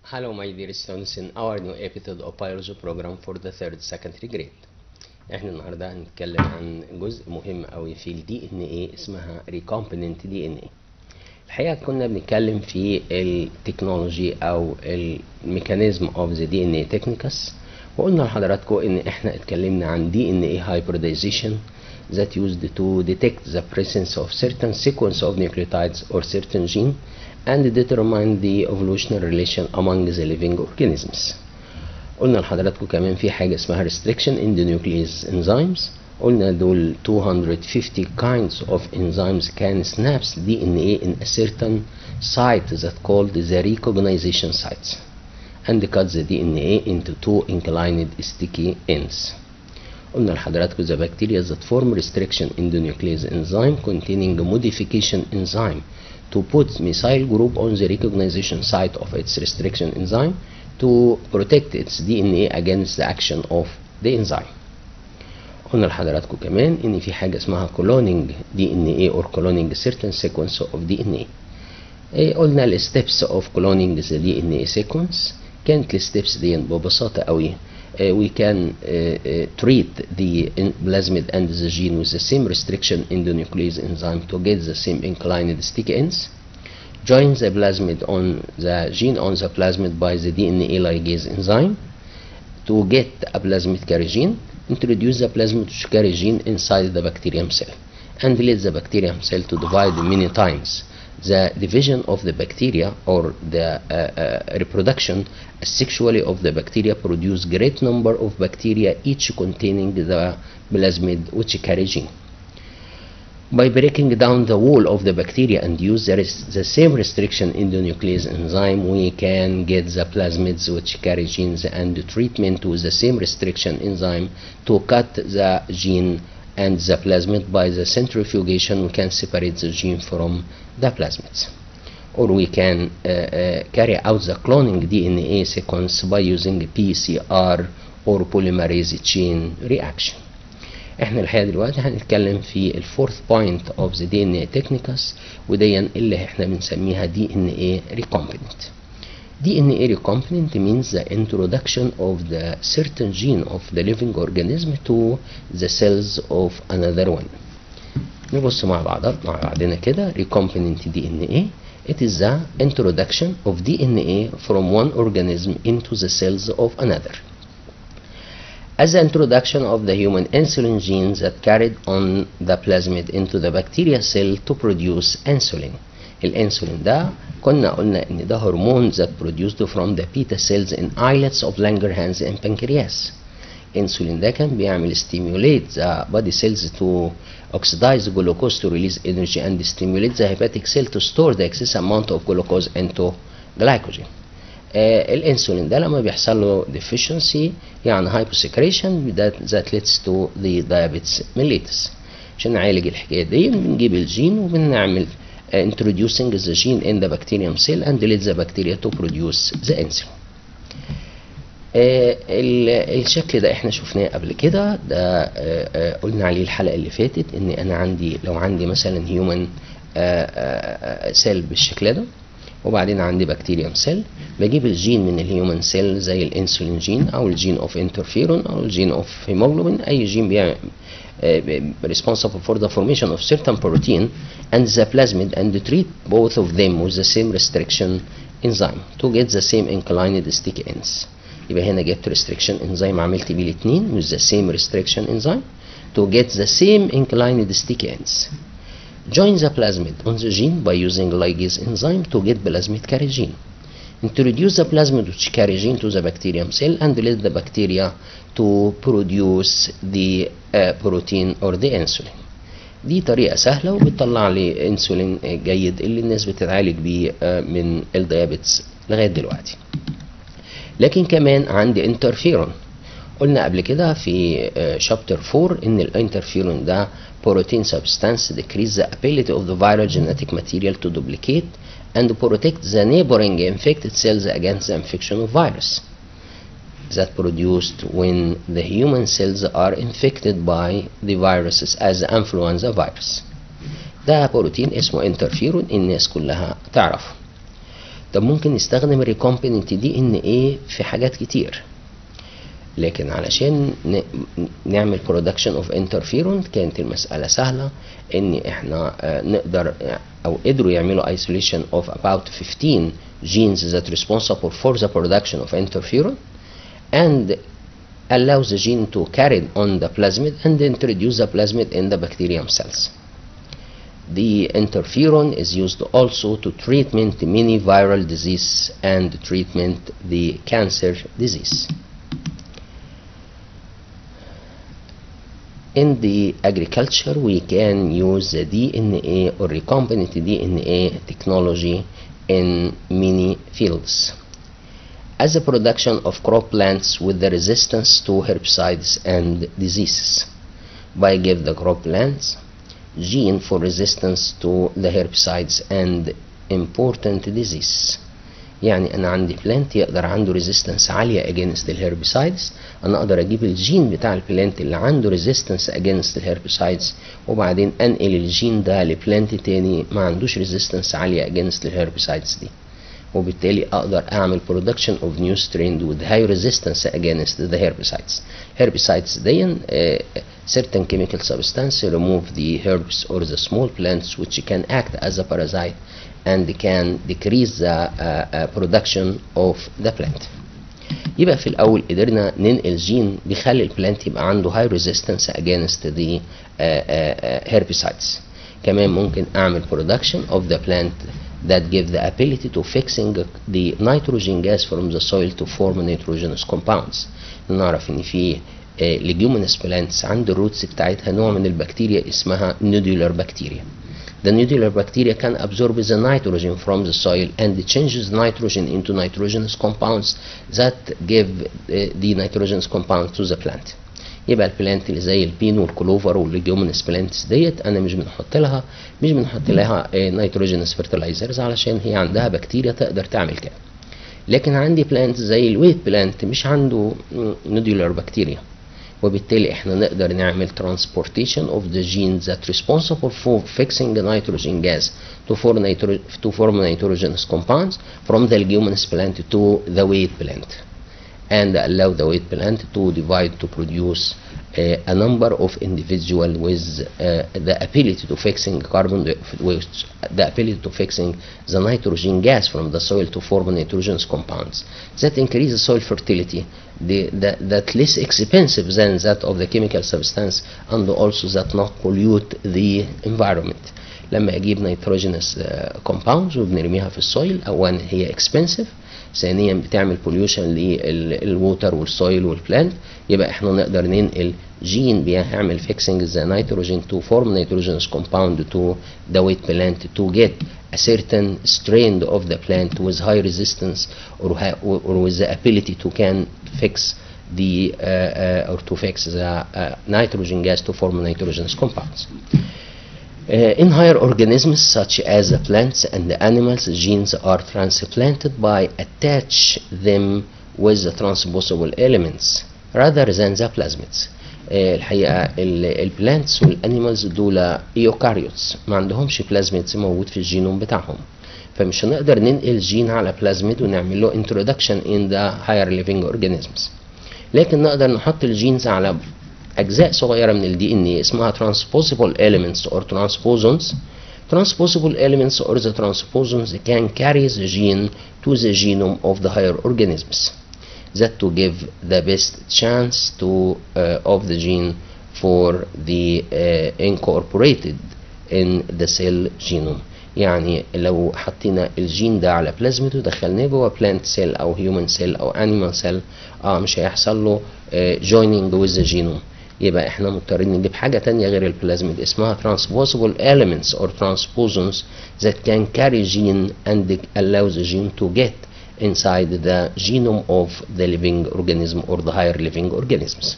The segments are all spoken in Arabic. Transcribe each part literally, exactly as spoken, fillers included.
Hello my dear students in our new episode of biology program for the third secondary grade. احنا النهارده هنتكلم عن جزء مهم قوي في الدي ان ايه اسمها recombinant دي ان ايه. الحقيقه كنا بنتكلم في التكنولوجي او الميكانيزم اوف ذا دي ان ايه تكنيكس، وقلنا لحضراتكم ان احنا اتكلمنا عن دي ان ايه hybridization that used to detect the presence of certain sequence of nucleotides or certain gene and determine the evolutionary relation among the living organisms. قلنا لحضراتكم كمان في حاجة اسمها restriction in the nuclease enzymes. قلنا دول two hundred fifty kinds of enzymes can snaps دي ان ايه in a certain site that called the recognition sites and cut the دي ان ايه into two inclined sticky ends. قلنا لحضراتكم the bacteria that form restriction in the nuclease enzyme containing a modification enzyme to put methyl group on the recognition site of its restriction enzyme to protect its دي ان ايه against the action of the enzyme. قلنا لحضراتكم كمان ان في حاجه اسمها cloning دي ان ايه or cloning certain sequence of دي ان ايه. ايه قلنا ال steps of cloning the دي ان ايه sequence. كانت ال steps دي ببساطه قوي Uh, we can uh, uh, treat the plasmid and the gene with the same restriction in the nuclease enzyme to get the same inclined sticky ends. Join the plasmid on the gene on the plasmid by the D N A ligase enzyme to get a plasmid carry gene. Introduce the plasmid carry gene inside the bacterium cell and let the bacterium cell to divide many times. The division of the bacteria or the uh, uh, reproduction sexually of the bacteria produce great number of bacteria each containing the plasmid which carry gene. By breaking down the wall of the bacteria and use the, the same restriction in the nuclease enzyme, we can get the plasmids which carry genes and the treatment with the same restriction enzyme to cut the gene and the plasmid. By the centrifugation we can separate the gene from the plasmids, or we can uh, uh, carry out the cloning D N A sequence by using P C R or polymerase chain reaction. احنا الحقيقه دلوقتي هنتكلم في الفورث بوينت اوف ذا دي ان اي تكنيكس، ودي اللي احنا بنسميها دي ان اي recombinant. دي ان اي recombinant means the introduction of the certain gene of the living organism to the cells of another one. نبص مع بعض مع بعضنا كده. recombinant دي ان اي it is the introduction of D N A from one organism into the cells of another. As the introduction of the human insulin genes that carried on the plasmid into the bacteria cell to produce insulin. الانسولين ده كنا قلنا ان ده هرمون that produced from the beta cells in islets of Langerhans and pancreas. الانسولين ده كان بيعمل stimulate the body cells to oxidize glucose to release energy and stimulate the hepatic cell to store the excess amount of glucose into glycogen. آه الانسولين ده لما بيحصل له deficiency يعني hyposecretion that, that leads to the diabetes mellitus. عشان نعالج الحكايه دي بنجيب الجين وبنعمل uh, introducing the gene in the bacterium cell and let the bacteria to produce the insulin. آه الشكل ده احنا شفناه قبل كده، ده آه آه قلنا عليه الحلقه اللي فاتت ان انا عندي لو عندي مثلا هيومن سيل بالشكل ده وبعدين عندي بكتيريوم سيل، بجيب الجين من الهيومن سيل زي الانسولين جين او الجين اوف انترفيرون او الجين اوف هيموجلوبين، اي جين بيعمل responsible for the formation of certain protein and the plasmid and treat both of them with the same restriction enzyme to get the same inclined sticky ends. يبقى هنا جبت restriction enzyme عملت بيه الاثنين with the same restriction enzyme to get the same inclined sticky ends. Join the plasmid on the gene by using ligase enzyme to get plasmid carry gene. Introduce the plasmid which carry gene to the bacterium cell and let the bacteria to produce the uh, protein or the insulin. دي طريقة سهلة وبتطلع لي انسولين جيد اللي الناس بتتعالج بيه من الديابيتس لغاية دلوقتي. لكن كمان عندي انترفيرون. قلنا قبل كده في شابتر فور ان الانترفيرون ده protein substance decrease the ability of the viral genetic material to duplicate and protect the neighboring infected cells against the infection of virus that produced when the human cells are infected by the viruses as the influenza virus. ده بروتين اسمه انترفيرون الناس كلها تعرفه. طب ممكن نستخدم الريكومبيننت دي ان ايه في حاجات كتير، لكن علشان نعمل برودكشن اوف انترفيرون كانت المسألة سهلة، ان احنا نقدر او قدروا يعملوا isolation of about fifteen genes that responsible for the production of interferon and allow the gene to carry on the plasmid and introduce the plasmid in the bacterium cells. The interferon is used also to treatment many viral disease and treatment the cancer disease. In the agriculture, we can use the D N A or recombinant D N A technology in many fields. As a production of crop plants with the resistance to herbicides and diseases, by give the crop plants gene for resistance to the herbicides and important disease. يعني انا عندي بلانت يقدر عنده ريزيستنس عاليه against الهربيسايدز، انا اقدر اجيب الجين بتاع البلانت اللي عنده ريزيستنس against الهربيسايدز وبعدين انقل الجين ده لبلانت تاني ما عندوش ريزيستنس عاليه against الهربيسايدز دي، وبالتالي اقدر اعمل production of new strain with high resistance against the herbicides. herbicides دي uh, certain chemical substance remove the herbs or the small plants which can act as a parasite and can decrease the uh, uh, production of the plant. يبقى في الأول قدرنا ننقل جين بيخلي البلانت يبقى عنده high resistance against the uh, uh, herbicides. كمان ممكن أعمل production of the plant that give the ability to fixing the nitrogen gas from the soil to form nitrogenous compounds. نعرف إن في uh, leguminous plants عند الروتس بتاعتها نوع من البكتيريا اسمها nodular bacteria. The nodular bacteria can absorb the nitrogen from the soil and changes nitrogen into nitrogenous compounds that give the nitrogenous compounds to the plant. يبقى البلانت اللي زي البين والكلوفر والليجومينس بلانتس ديت انا مش بنحط لها مش بنحط لها نيتروجينس فيرتلايزرز علشان هي عندها بكتيريا تقدر تعمل كده. لكن عندي بلانت زي الويت بلانت مش عنده نودولار بكتيريا، وبالتالي احنا نقدر نعمل transportation of the genes that responsible for fixing the nitrogen gas to form, nitro to form nitrogenous compounds from the leguminous plant to the wheat plant and allow the wheat plant to divide to produce uh, a number of individuals with uh, the ability to fixing carbon with the ability to fixing the nitrogen gas from the soil to form nitrogenous compounds that increase the soil fertility, the, the, that less expensive than that of the chemical substance and also that not pollute the environment. لما اجيب nitrogenous uh, compounds وبنرميها في السويل، اولا هي expensive، ثانيا بتعمل pollution للووتر والسويل والبلانت، يبقى احنا نقدر ننقل جين بيعمل fixing the nitrogen to form nitrogenous compound to the wheat plant to get a certain strain of the plant with high resistance or, or with the ability to can fix the uh, uh, or to fix the uh, nitrogen gas to form nitrogenous compounds. Uh, in higher organisms such as the plants and the animals, genes are transplanted by attach them with the transposable elements rather than the plasmids. uh, الحقيقة البلانتس والانيمالز دول ايوكاريوتس ما عندهمش بلازميدز موجود في الجينوم بتاعهم، فمش هنقدر ننقل جين على بلازميد ونعمل له introduction in the higher living organisms، لكن نقدر نحط الجينز على أجزاء صغيرة من ال دي إن إيه اسمها transposable elements or transposons. Transposable elements or the transposons can carry the gene to the genome of the higher organisms that to give the best chance to uh, of the gene for the uh, incorporated in the cell genome. يعني لو حطينا الجين ده على بلازميد ودخلناه جوه بلانت سيل او هيومن سيل او انيمال سيل اه مش هيحصل له joining with the genome، يبقى احنا مضطرين نجيب حاجة تانية غير البلازميد اسمها transposable elements or transposons that can carry gene and allow the gene to get inside the genome of the living organism or the higher living organisms.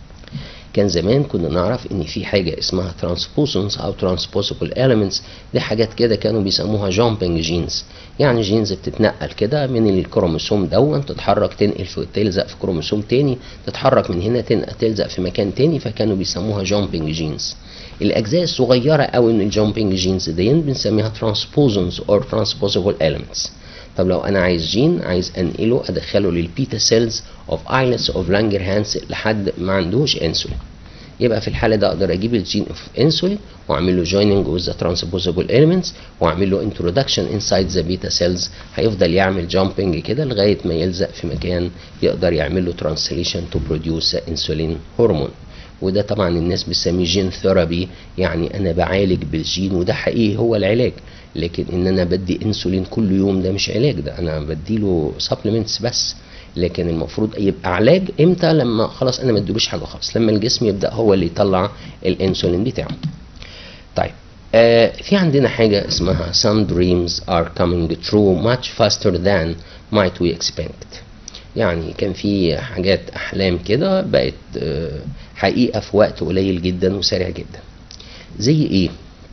كان زمان كنا نعرف ان في حاجة اسمها transposons او transposable elements، دي حاجات كده كانوا بيسموها jumping genes، يعني جينز بتتنقل كده من الكروموسوم دون تتحرك تنقل في تلزق في كروموسوم تاني، تتحرك من هنا تنقل تلزق في مكان تاني، فكانوا بيسموها jumping genes. الاجزاء الصغيرة قوي من الجامبنج جينز دي بنسميها transposons or transposable elements. طب لو انا عايز جين عايز انقله ادخله للبيتا سيلز اوف ايلتس اوف لانجرهانز لحد ما عندوش انسولين، يبقى في الحاله ده اقدر اجيب الجين اوف انسولين واعمل له joining with the transposable elements واعمل له introduction inside the beta cells، هيفضل يعمل jumping كده لغايه ما يلزق في مكان يقدر يعمل له translation to produce insulin hormone. وده طبعا الناس بتسميه جين ثيرابي، يعني انا بعالج بالجين، وده حقيقي هو العلاج، لكن ان انا بدي انسولين كل يوم ده مش علاج، ده انا بديله supplements بس. لكن المفروض يبقى علاج امتى؟ لما خلاص انا ما اديلوش حاجه خالص، لما الجسم يبدا هو اللي يطلع الانسولين بتاعه. طيب آه في عندنا حاجه اسمها some dreams are coming true much faster than might we expect. يعني كان في حاجات احلام كده بقت آه حقيقه في وقت قليل جدا وسريع جدا. زي ايه؟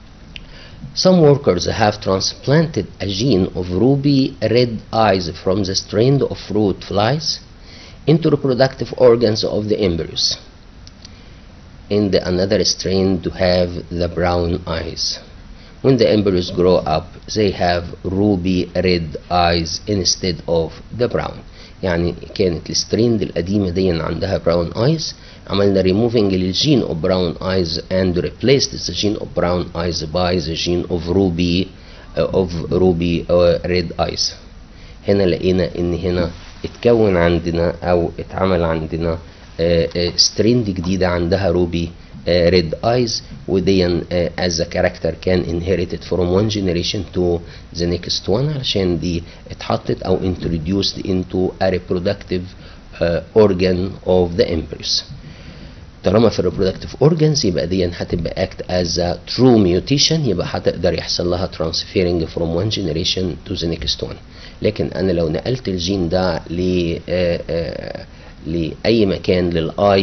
Some workers have transplanted a gene of ruby red eyes from the strain of fruit flies into reproductive organs of the embryos, and another strain to have the brown eyes. When the embryos grow up, they have ruby red eyes instead of the brown. يعني كانت السترين القديمة دي عندها brown eyes، عملنا removing للجين of brown eyes and replaced the gene of brown eyes by the gene of ruby uh, of ruby uh, red eyes. هنا لقينا ان هنا اتكون عندنا او اتعمل عندنا سترين uh, uh, جديدة عندها ruby uh, red eyes، وديا uh, as a character كان inherited from one generation to the next one، علشان دي اتحطت او introduced into a reproductive uh, organ of the embryos. طالما في reproductive organs يبقى دي هتبقى act as a true mutation، يبقى هتقدر يحصل لها transferring from one generation to the next one. لكن انا لو نقلت الجين ده ل لأي مكان، للآي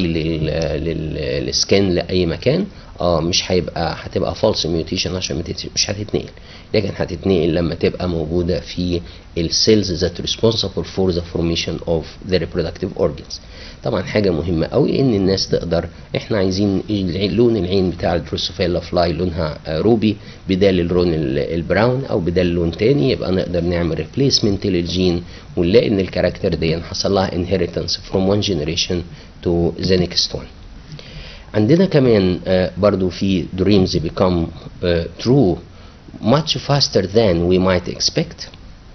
للسكن لأي مكان، اه مش هيبقى، هتبقى false mutation عشان مش هتتنقل، لكن هتتنقل لما تبقى موجودة في السيلز that responsible for the formation of the reproductive organs. طبعا حاجة مهمة قوي ان الناس تقدر، احنا عايزين لون العين بتاع الدروسوفيلا فلاي لونها روبي بدال اللون البراون او بدال لون تاني، يبقى نقدر نعمل ريبليسمنت للجين ونلاقي ان الكاركتر دي حصل لها inheritance from one generation to the next one. عندنا كمان برضو في dreams become true much faster than we might expect.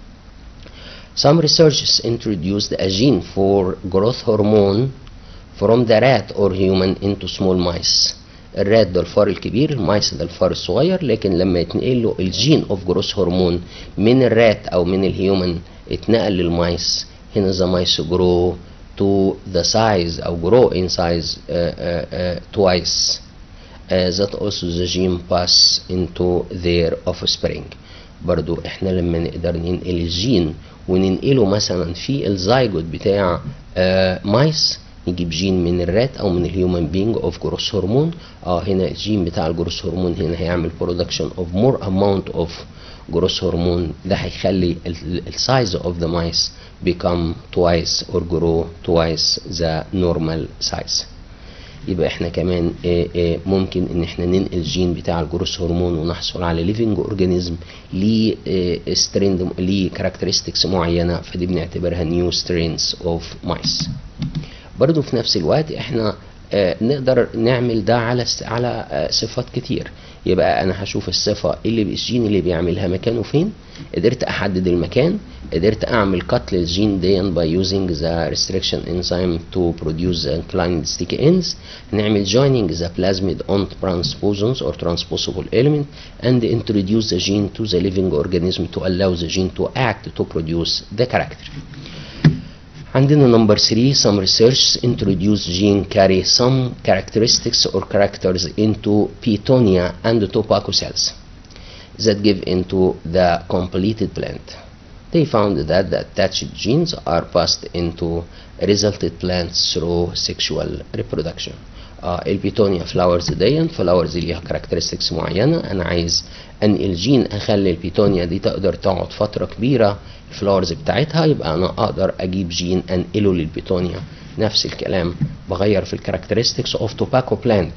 Some researchers introduced a gene for growth hormone from the rat or human into small mice. الرات ده الفار الكبير، المايس ده الفار الصغير، لكن لما يتنقل له الجين اوف جروث هرمون من الرات او من الهيومن اتنقل للمايس، هنا the mice grow to the size او grow in size uh, uh, uh, twice uh, that also the gene pass into their offspring. برضو احنا لما نقدر ننقل الجين وننقله مثلا في الزايجوت بتاع آه مايس، نجيب جين من الرات او من الهيومن بينج اوف جروث هرمون، اه هنا الجين بتاع الجروث هرمون هنا هيعمل برودكشن اوف مور اماونت اوف جروث هرمون، ده هيخلي السايز اوف ذا مايس become twice or grow twice the normal size. يبقى احنا كمان اه اه ممكن ان احنا ننقل الجين بتاع الجروث هرمون ونحصل على ليفنج اورجانيزم ليه اه ستريند ليه كاركترستكس معينه، فدي بنعتبرها نيو سترينز اوف مايس. برضو في نفس الوقت احنا اه نقدر نعمل ده على على اه صفات كتير. يبقى انا هشوف الصفه اللي الجين اللي بيعملها مكانه فين، قدرت احدد المكان، قدرت اعمل كات للجين دي by using the restriction enzyme to produce the inclined sticky ends، نعمل joining the plasmid on transposons or transposable element and introduce the gene to the living organism to allow the gene to act to produce the character. عندنا number three, some research introduce gene carry some characteristics or characters into Peytonia and tobacco cells that give into the completed plant. They found that the attached genes are passed into resulted plants through sexual reproduction. آه البيتونيا فلاورز دي فلاورز ليها كاركترستكس معينه، انا عايز انقل جين اخلي البيتونيا دي تقدر تقعد فتره كبيره الفلاورز بتاعتها، يبقى انا اقدر اجيب جين انقله للبيتونيا. نفس الكلام بغير في الكاركترستكس اوف توباكو بلانت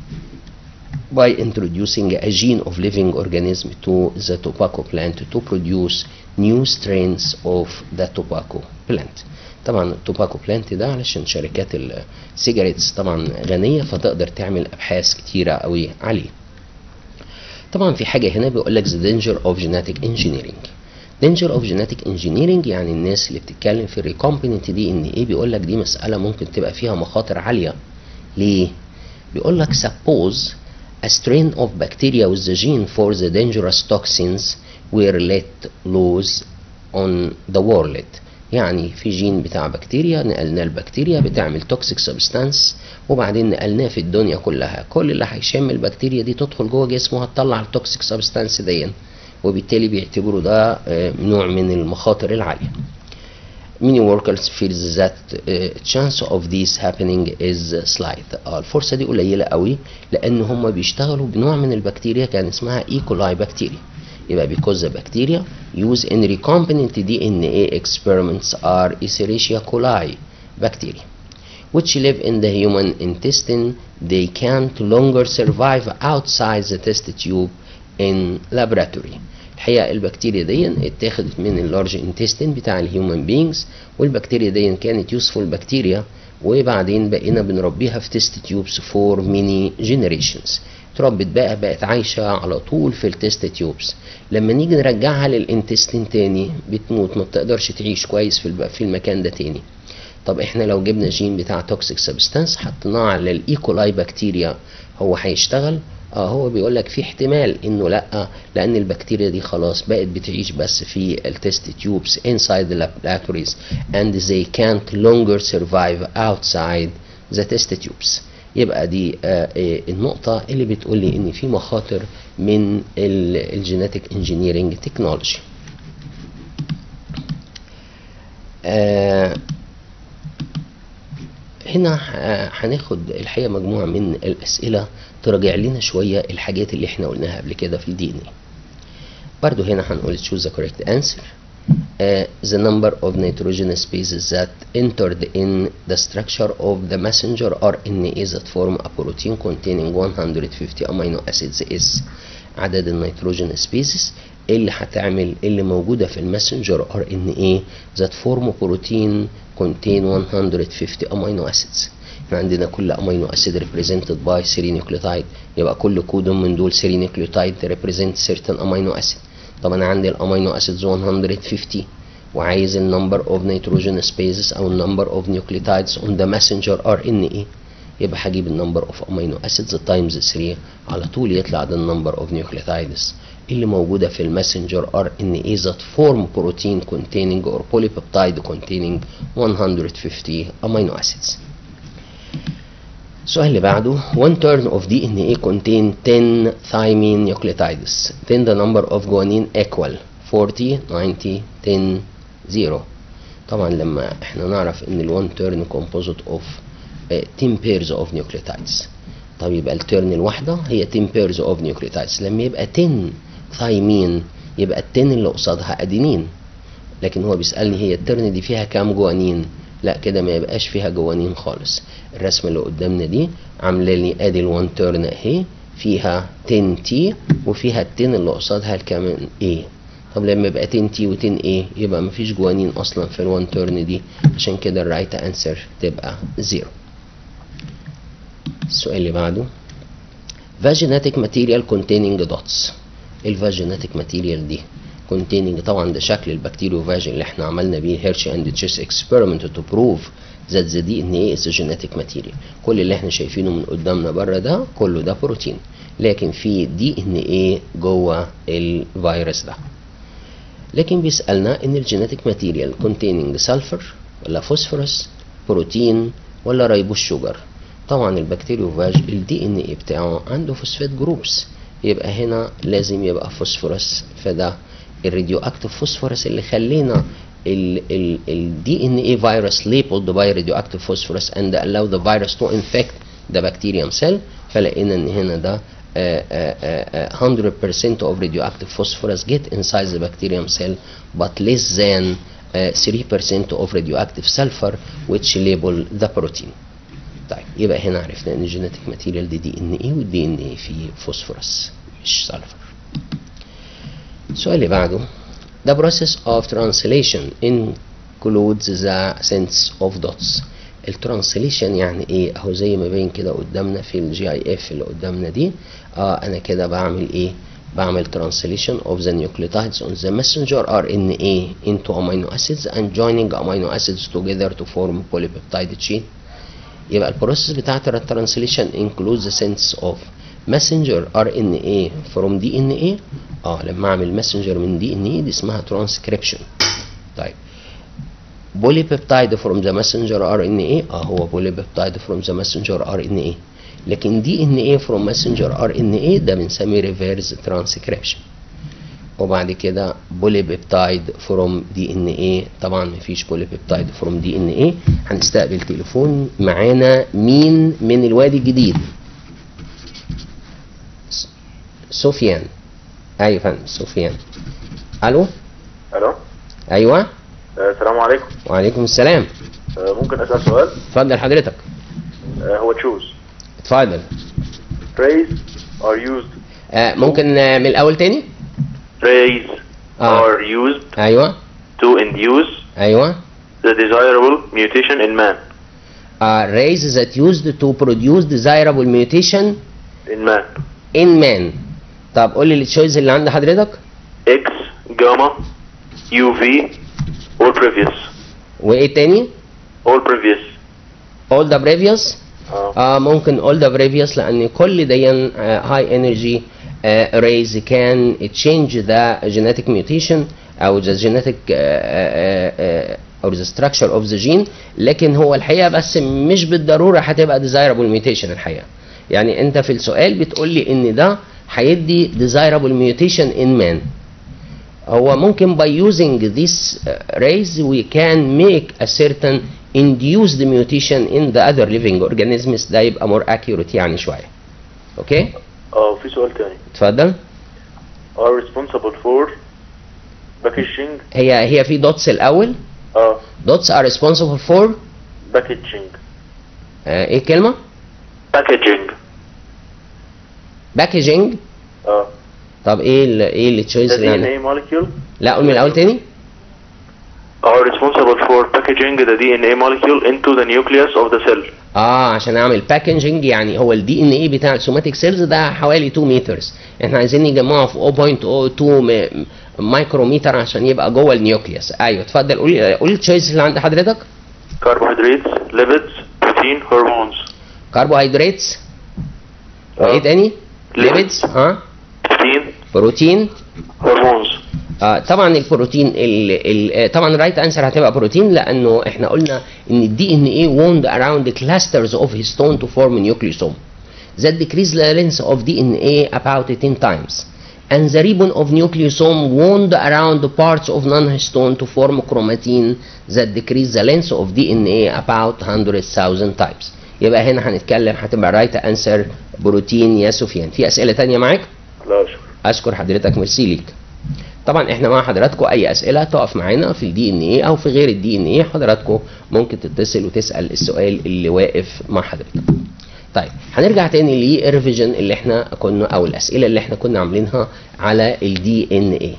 by introducing a gene of living organism to the tobacco plant to produce new strains of the tobacco plant. طبعا التوباكو بلانت ده علشان شركات السيجاريتس طبعا غنية فتقدر تعمل أبحاث كتيرة قوي عليه. طبعا في حاجة هنا بيقول لك the danger of genetic engineering. danger of genetic engineering يعني الناس اللي بتتكلم في الريكومبيننت دي ان ايه، بيقول لك دي مسألة ممكن تبقى فيها مخاطر عالية. ليه؟ بيقول لك suppose a strain of bacteria with the gene for the dangerous toxins were let loose on the world. يعني في جين بتاع بكتيريا نقلنا البكتيريا بتعمل توكسيك سبستانس وبعدين نقلناه في الدنيا كلها، كل اللي هيشم البكتيريا دي تدخل جوه جسمه هتطلع التوكسيك سبستانس دي، وبالتالي بيعتبروا ده نوع من المخاطر العالية. Many workers feel that uh, chance of this happening is slight. آه الفرصة دي قليلة قوي لأن هم بيشتغلوا بنوع من البكتيريا كان اسمها E. coli bacteria. يبقى because the bacteria used in recombinant D N A experiments are Escherichia coli bacteria, which live in the human intestine. They can't longer survive outside the test tube in laboratory. الحقيقة البكتيريا دي اتاخدت من اللارج انتستين بتاع الهيومن بينجز، والبكتيريا دي كانت يوسفول بكتيريا، وبعدين بقينا بنربيها في تيست تيوبس فور ميني جينيريشنز. اتربت بقى بقت عايشة على طول في التيست تيوبس. لما نيجي نرجعها للانتستين تاني بتموت، ما بتقدرش تعيش كويس في في المكان ده تاني. طب احنا لو جبنا جين بتاع توكسيك سبستانس حطيناه على الايكولاي بكتيريا هو هيشتغل؟ اه هو بيقول لك في احتمال انه لا، لان البكتيريا دي خلاص بقت بتعيش بس في التست تيوبس inside the laboratories and they can't longer survive outside the test tubes. يبقى دي آه النقطة اللي بتقول لي ان في مخاطر من الجينيتك انجينيرنج تكنولوجي. آه هنا هناخد الحقيقة مجموعة من الأسئلة تراجع لنا شوية الحاجات اللي احنا قلناها قبل كده في الدي ان اي. برضو هنا هنقول choose the correct answer. Uh, the number of nitrogenous bases that entered in the structure of the messenger R N A that form a protein containing one hundred fifty amino acids is عدد النيتروجينوس bases اللي هتعمل اللي موجودة في المسنجر R N A that form protein contain one hundred fifty amino acids. احنا عندنا كل امينو اسيد represented by three nucleotide، يبقى كل كودون من دول three nucleotide represent certain amino acid. طب انا عندي الامينو اسيدز one hundred fifty وعايز النمبر اوف nitrogenous bases او النمبر اوف nucleotides on the messenger R N A، يبقى هجيب النمبر اوف امينو اسيدز تايمز three على طول يطلع ده النمبر اوف nucleotides اللي موجودة في المسنجر R N A that form protein containing or polypeptide containing one hundred fifty amino acids. السؤال اللي بعده one turn of D N A contain ten thymine nucleotides, then the number of guanine equal forty, ninety, ten, zero. طبعا لما احنا نعرف ان ال one turn composite of uh, ten pairs of nucleotides، طب يبقى التيرن الواحدة هي ten pairs of nucleotides. لما يبقى ten ثايمين يبقى التن اللي قصادها ادينين، لكن هو بيسألني هي الترن دي فيها كام جوانين؟ لا كده ما يبقاش فيها جوانين خالص. الرسمة اللي قدامنا دي عامله لي ادي الوان تيرن اهي فيها ten T وفيها التن اللي قصادها كمان A. طب لما يبقى ten T و ten A يبقى مفيش جوانين اصلا في الوان تيرن دي، عشان كده الرايت انسر تبقى زيرو. السؤال اللي بعده vaginetic material containing dots. الفاجيناتيك ماتيريال دي containing طبعا ده شكل البكتيريوفاج اللي احنا عملنا بيه هيرشي اند تشيس اكسبيرمنت تو بروف ذات ذا دي ان اي از جينيتيك ماتيريال. كل اللي احنا شايفينه من قدامنا بره ده كله ده بروتين، لكن في دي ان اي جوه الفيروس ده. لكن بيسالنا ان الجينيتيك ماتيريال containing سلفر ولا فوسفورس بروتين ولا ريبوز شوجر. طبعا البكتيريوفاج الدي ان اي بتاعه عنده فوسفات جروبس، يبقى هنا لازم يبقى فوسفورس، فده الراديو اكتيف فوسفورس اللي خلينا ال دي ان اي فيروس labeled by radioactive phosphorus and allow the virus to infect the bacterium cell. فلقينا ان هنا ده uh, uh, uh, one hundred percent of radioactive phosphorus get inside the bacterium cell but less than uh, three percent of radioactive sulfur which label the protein. طيب يبقى هنا عرفنا ان الجينيتيك ماتيريال دي دي ان اي والدي ان اي فيه فوسفورس مش سلفر. السؤال اللي بعده The process of translation includes the sense of dots. الترانسليشن يعني ايه؟ اهو زي ما باين كده قدامنا في الجي اي اف اللي قدامنا دي. اه انا كده بعمل ايه؟ بعمل translation of the nucleotides on the messenger R N A into amino acids and joining amino acids together to form polypeptide chain. يبقى البروسيس بتاعت الترانسليشن includes the sense of messenger R N A from D N A. اه لما اعمل messenger من D N A دي اسمها transcription. طيب polypeptide from the messenger R N A اه هو polypeptide from the messenger R N A. لكن دي ان ايه from messenger ار ان ايه ده بنسميه reverse transcription. وبعد كده بوليبيبتايد فروم دي ان ايه، طبعا مفيش بوليبيبتايد فروم دي ان ايه. هنستقبل تليفون، معانا مين من الوادي الجديد؟ سفيان. ايوه فندم سفيان. الو. الو. ايوه. آه، السلام عليكم. وعليكم السلام. آه، ممكن اسال سؤال؟ اتفضل حضرتك. آه، هو تشوز. اتفضل. Rays are used. آه ممكن آه من الاول تاني؟ Rays آه. are used ايوه. to induce ايوه. the desirable mutation in man. Uh, rays that used to produce desirable mutation in man. in man. طب قول لي التشويز اللي عند حضرتك. X, gamma, U V, all previous. وايه تاني؟ all previous. all the previous. اه آه ممكن all the previous لان كل دي uh, high energy uh, rays can change the genetic mutation او the genetic uh, uh, uh, or the structure of the gene. لكن هو الحقيقه بس مش بالضروره هتبقى desirable mutation الحقيقه. يعني انت في السؤال بتقول لي ان ده هيدي desirable mutation in man. هو ممكن by using these rays we can make a certain induced mutation in the other living organisms. ده يبقى more accurate يعني شويه. اوكي؟ اه في سؤال تاني. اتفضل. are responsible for packaging. هي هي في دوتس الاول. اه dots are responsible for packaging. آه ايه الكلمه؟ packaging. packaging. اه طب ايه ال ايه اللي تشويس the D N اللي A molecule. لا قول من الاول تاني. are responsible for packaging the D N A molecule into the nucleus of the cell. اه عشان اعمل باكجنج يعني هو الدي ان ايه بتاع السوماتيك سيلز ده حوالي اتنين مترز، احنا عايزين نجمعه في صفر فاصلة صفر اتنين مايكرومتر عشان يبقى جوه النيوكليوس. ايوه اتفضل قول قول التشويس اللي عند حضرتك. carbohydrates, lipids, protein, hormones. كربوهيدرات وايه تاني؟ ليبيدز اه protein, بروتين. hormones. آه طبعا البروتين ال ال طبعا الرايت انسر هتبقى بروتين لانه احنا قلنا ان الدي ان ايه wound around the clusters of histone to form a nucleosome that decrease the length of D N A about ten times and the ribbon of nucleosome wound around the parts of non-histone to form chromatin that decrease the length of D N A about one hundred thousand times. يبقى هنا هنتكلم هتبقى رايت انسر بروتين يا سفيان. في اسئله تانية معاك؟ لا شكرا. اشكر حضرتك ميرسي ليك. طبعا احنا مع حضراتكم اي اسئله تقف معانا في الدي ان ايه او في غير الدي ان ايه حضراتكم ممكن تتصل وتسال السؤال اللي واقف مع حضرتك. طيب هنرجع تاني للريفيجن اللي احنا كنا او الاسئله اللي احنا كنا عاملينها على الدي ان ايه.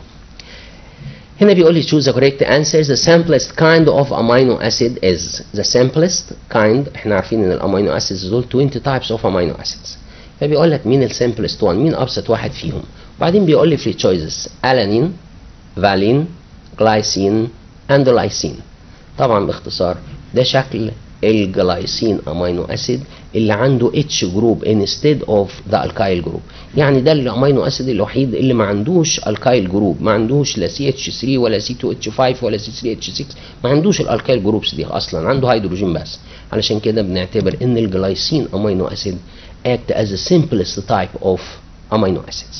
هنا بيقول لي choose the correct answer. The simplest kind of amino acid is the simplest kind. احنا عارفين ان الامينو اسيدز دول عشرين types of amino acids. فبيقول لك مين السمبلست وان، مين ابسط واحد فيهم. وبعدين بيقول لي في تشويسز الانين، فالين، جلايسين، اند لايسين. طبعا باختصار ده شكل الجلايسين امينو اسيد اللي عنده اتش جروب انستيد اوف ذا الكايل جروب. يعني ده الامينو اسيد الوحيد اللي ما عندوش الكايل جروب، ما عندوش لا سي اتش ثلاثة ولا سي اتنين اتش خمسة ولا سي تلاتة اتش ستة، ما عندوش الالكايل جروبس دي اصلا، عنده هيدروجين بس. علشان كده بنعتبر ان الجلايسين امينو اسيد act as the simplest type of amino acids.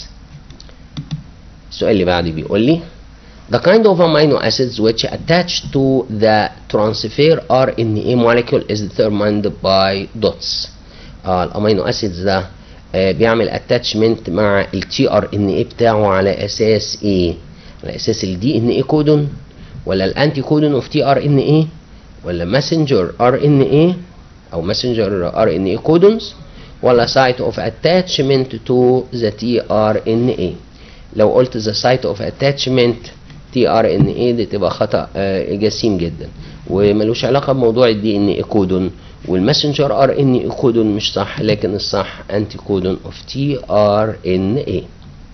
السؤال اللي بعده بيقول لي the kind of amino acids which attach to the transfer R N A molecule is determined by dots. آه الامينو اسيدز ده آه بيعمل attachment مع ال تي آر إن إيه بتاعه على اساس ايه؟ على اساس ال دي إن إيه كودون ولا الانتي كودون اوف تي آر إن إيه ولا ماسنجر آر إن إيه او ماسنجر آر إن إيه كودونز ولا site of attachment to the تي آر إن إيه. لو قلت the site of attachment تي ار ان اي، دي تبقى خطأ آه جسيم جدا وملوش علاقة بموضوع الدي ان اي كودون. والماسنجر ار ان اي كودون مش صح، لكن الصح انتي كودون اوف تي ار ان اي.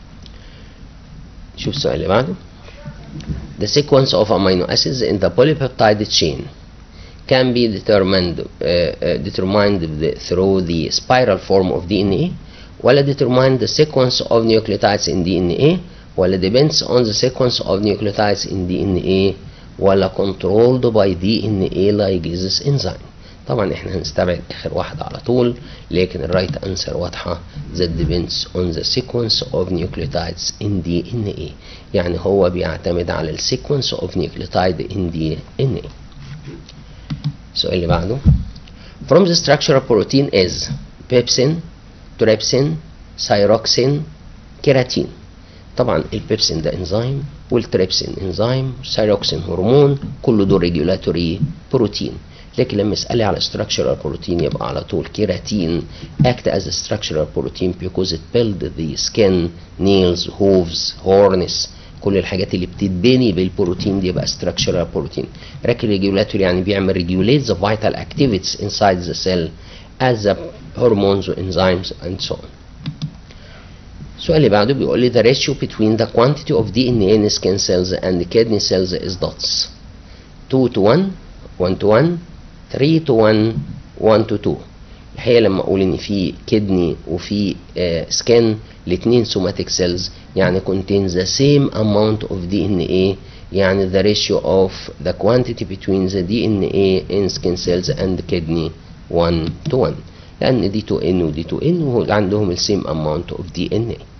شوف السؤال اللي بعده. The sequence of amino acids in the polypeptide chain can be determined uh, uh, determined through the spiral form of دي إن إيه ولا determine the sequence of nucleotides in دي إن إيه ولا depends on the sequence of nucleotides in دي إن إيه ولا controlled by دي إن إيه ligase enzyme. طبعا احنا هنستبعد اخر واحدة على طول، لكن الرايت انسر واضحة that depends on the sequence of nucleotides in دي إن إيه، يعني هو بيعتمد على ال sequence of nucleotide in دي إن إيه. السؤال اللي بعده. From the structure of protein is pepsin, trypsin, thyroxine, keratin. طبعا البيبسين ده انزيم والتريبسين انزيم والثايروكسين هرمون، كله دول ريجولاتوري بروتين. لكن لما اسألي على structural protein يبقى على طول كيراتين act as a structural protein because it build the skin, nails, hooves, horns، كل الحاجات اللي بتتبني بالبروتين دي يبقى structural protein. لكن regulatory يعني بيعمل regulate the vital activities inside the cell as the hormones enzymes and so on. السؤال اللي بعده بيقول لي the ratio between the quantity of دي إن إيه in skin cells and kidney cells is dots. two to one, one to one, three to one, one to two. الحقيقة لما أقول إن في كدني وفي سكن الاتنين somatic cells يعني contain the same amount of دي إن إيه، يعني the ratio of the quantity between the دي إن إيه in skin cells and kidney one to one، لأن دي تو إن ودي تو إن وعندهم ال same amount of دي إن إيه.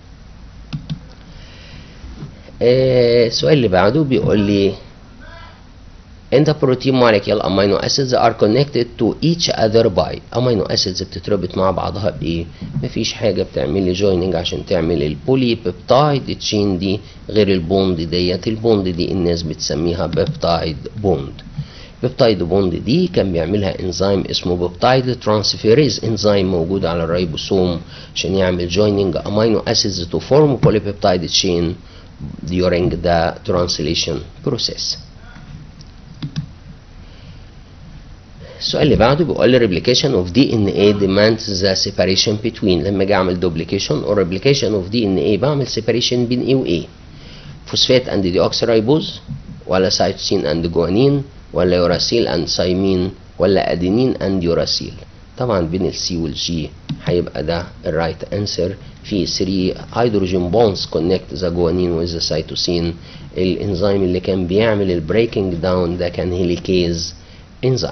السؤال اللي بعده بيقول لي in the protein molecule amino acids are connected to each other by. amino acids بتتربط مع بعضها بايه؟ مفيش حاجه بتعمل لي joining عشان تعمل البولي بيبتايد تشين دي غير البوند ديت. البوند دي الناس بتسميها بيبتايد بوند. بيبتايد بوند دي كان بيعملها انزيم اسمه بيبتايد ترانسفيريز انزيم موجود على الريبوسوم عشان يعمل joining amino acids to form polypeptide chain during the translation process. السؤال اللي بعده بيقول لي replication of دي إن إيه demands the separation between. لما اجي اعمل duplication or replication of دي إن إيه بعمل separation بين ايه وايه؟ فوسفات and deoxyribose ولا cytosine and guanine ولا يوراسيل and ثايمين ولا ادينين and يوراسيل؟ طبعا بين السي والجي هيبقى ده الرايت انسر. في three hydrogen bonds connect the guanine with the cytosine. الانزيم اللي كان بيعمل البريكنج داون ده كان هيليكيز انزيم.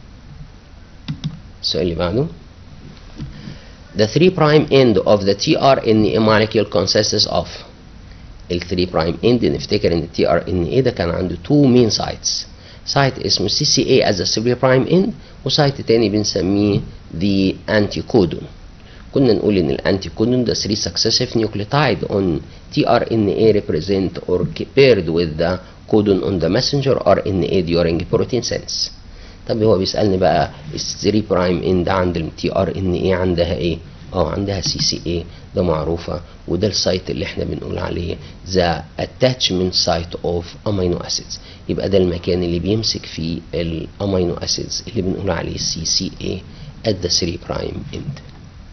السؤال اللي بعده. The three prime end of the تي آر إن إيه molecule consists of. ال three prime end نفتكر ان ال تي آر إن إيه ده كان عنده two main sites. سايت اسمه سي سي إيه as a three prime end وسايت تاني بنسميه the anticodon. كنا نقول ان الانتيكودون ده three successive nucleotide on تي آر إن إيه represent or paired with the codon on the messenger آر إن إيه during protein sense. طب هو بيسألني بقى ال three prime end عند ال تي آر إن إيه عندها ايه؟ اه عندها سي سي إيه، ده معروفة وده السايت اللي احنا بنقول عليه the attachment site of amino acids. يبقى ده المكان اللي بيمسك فيه الامينو acids اللي بنقول عليه سي سي إيه at the three prime end.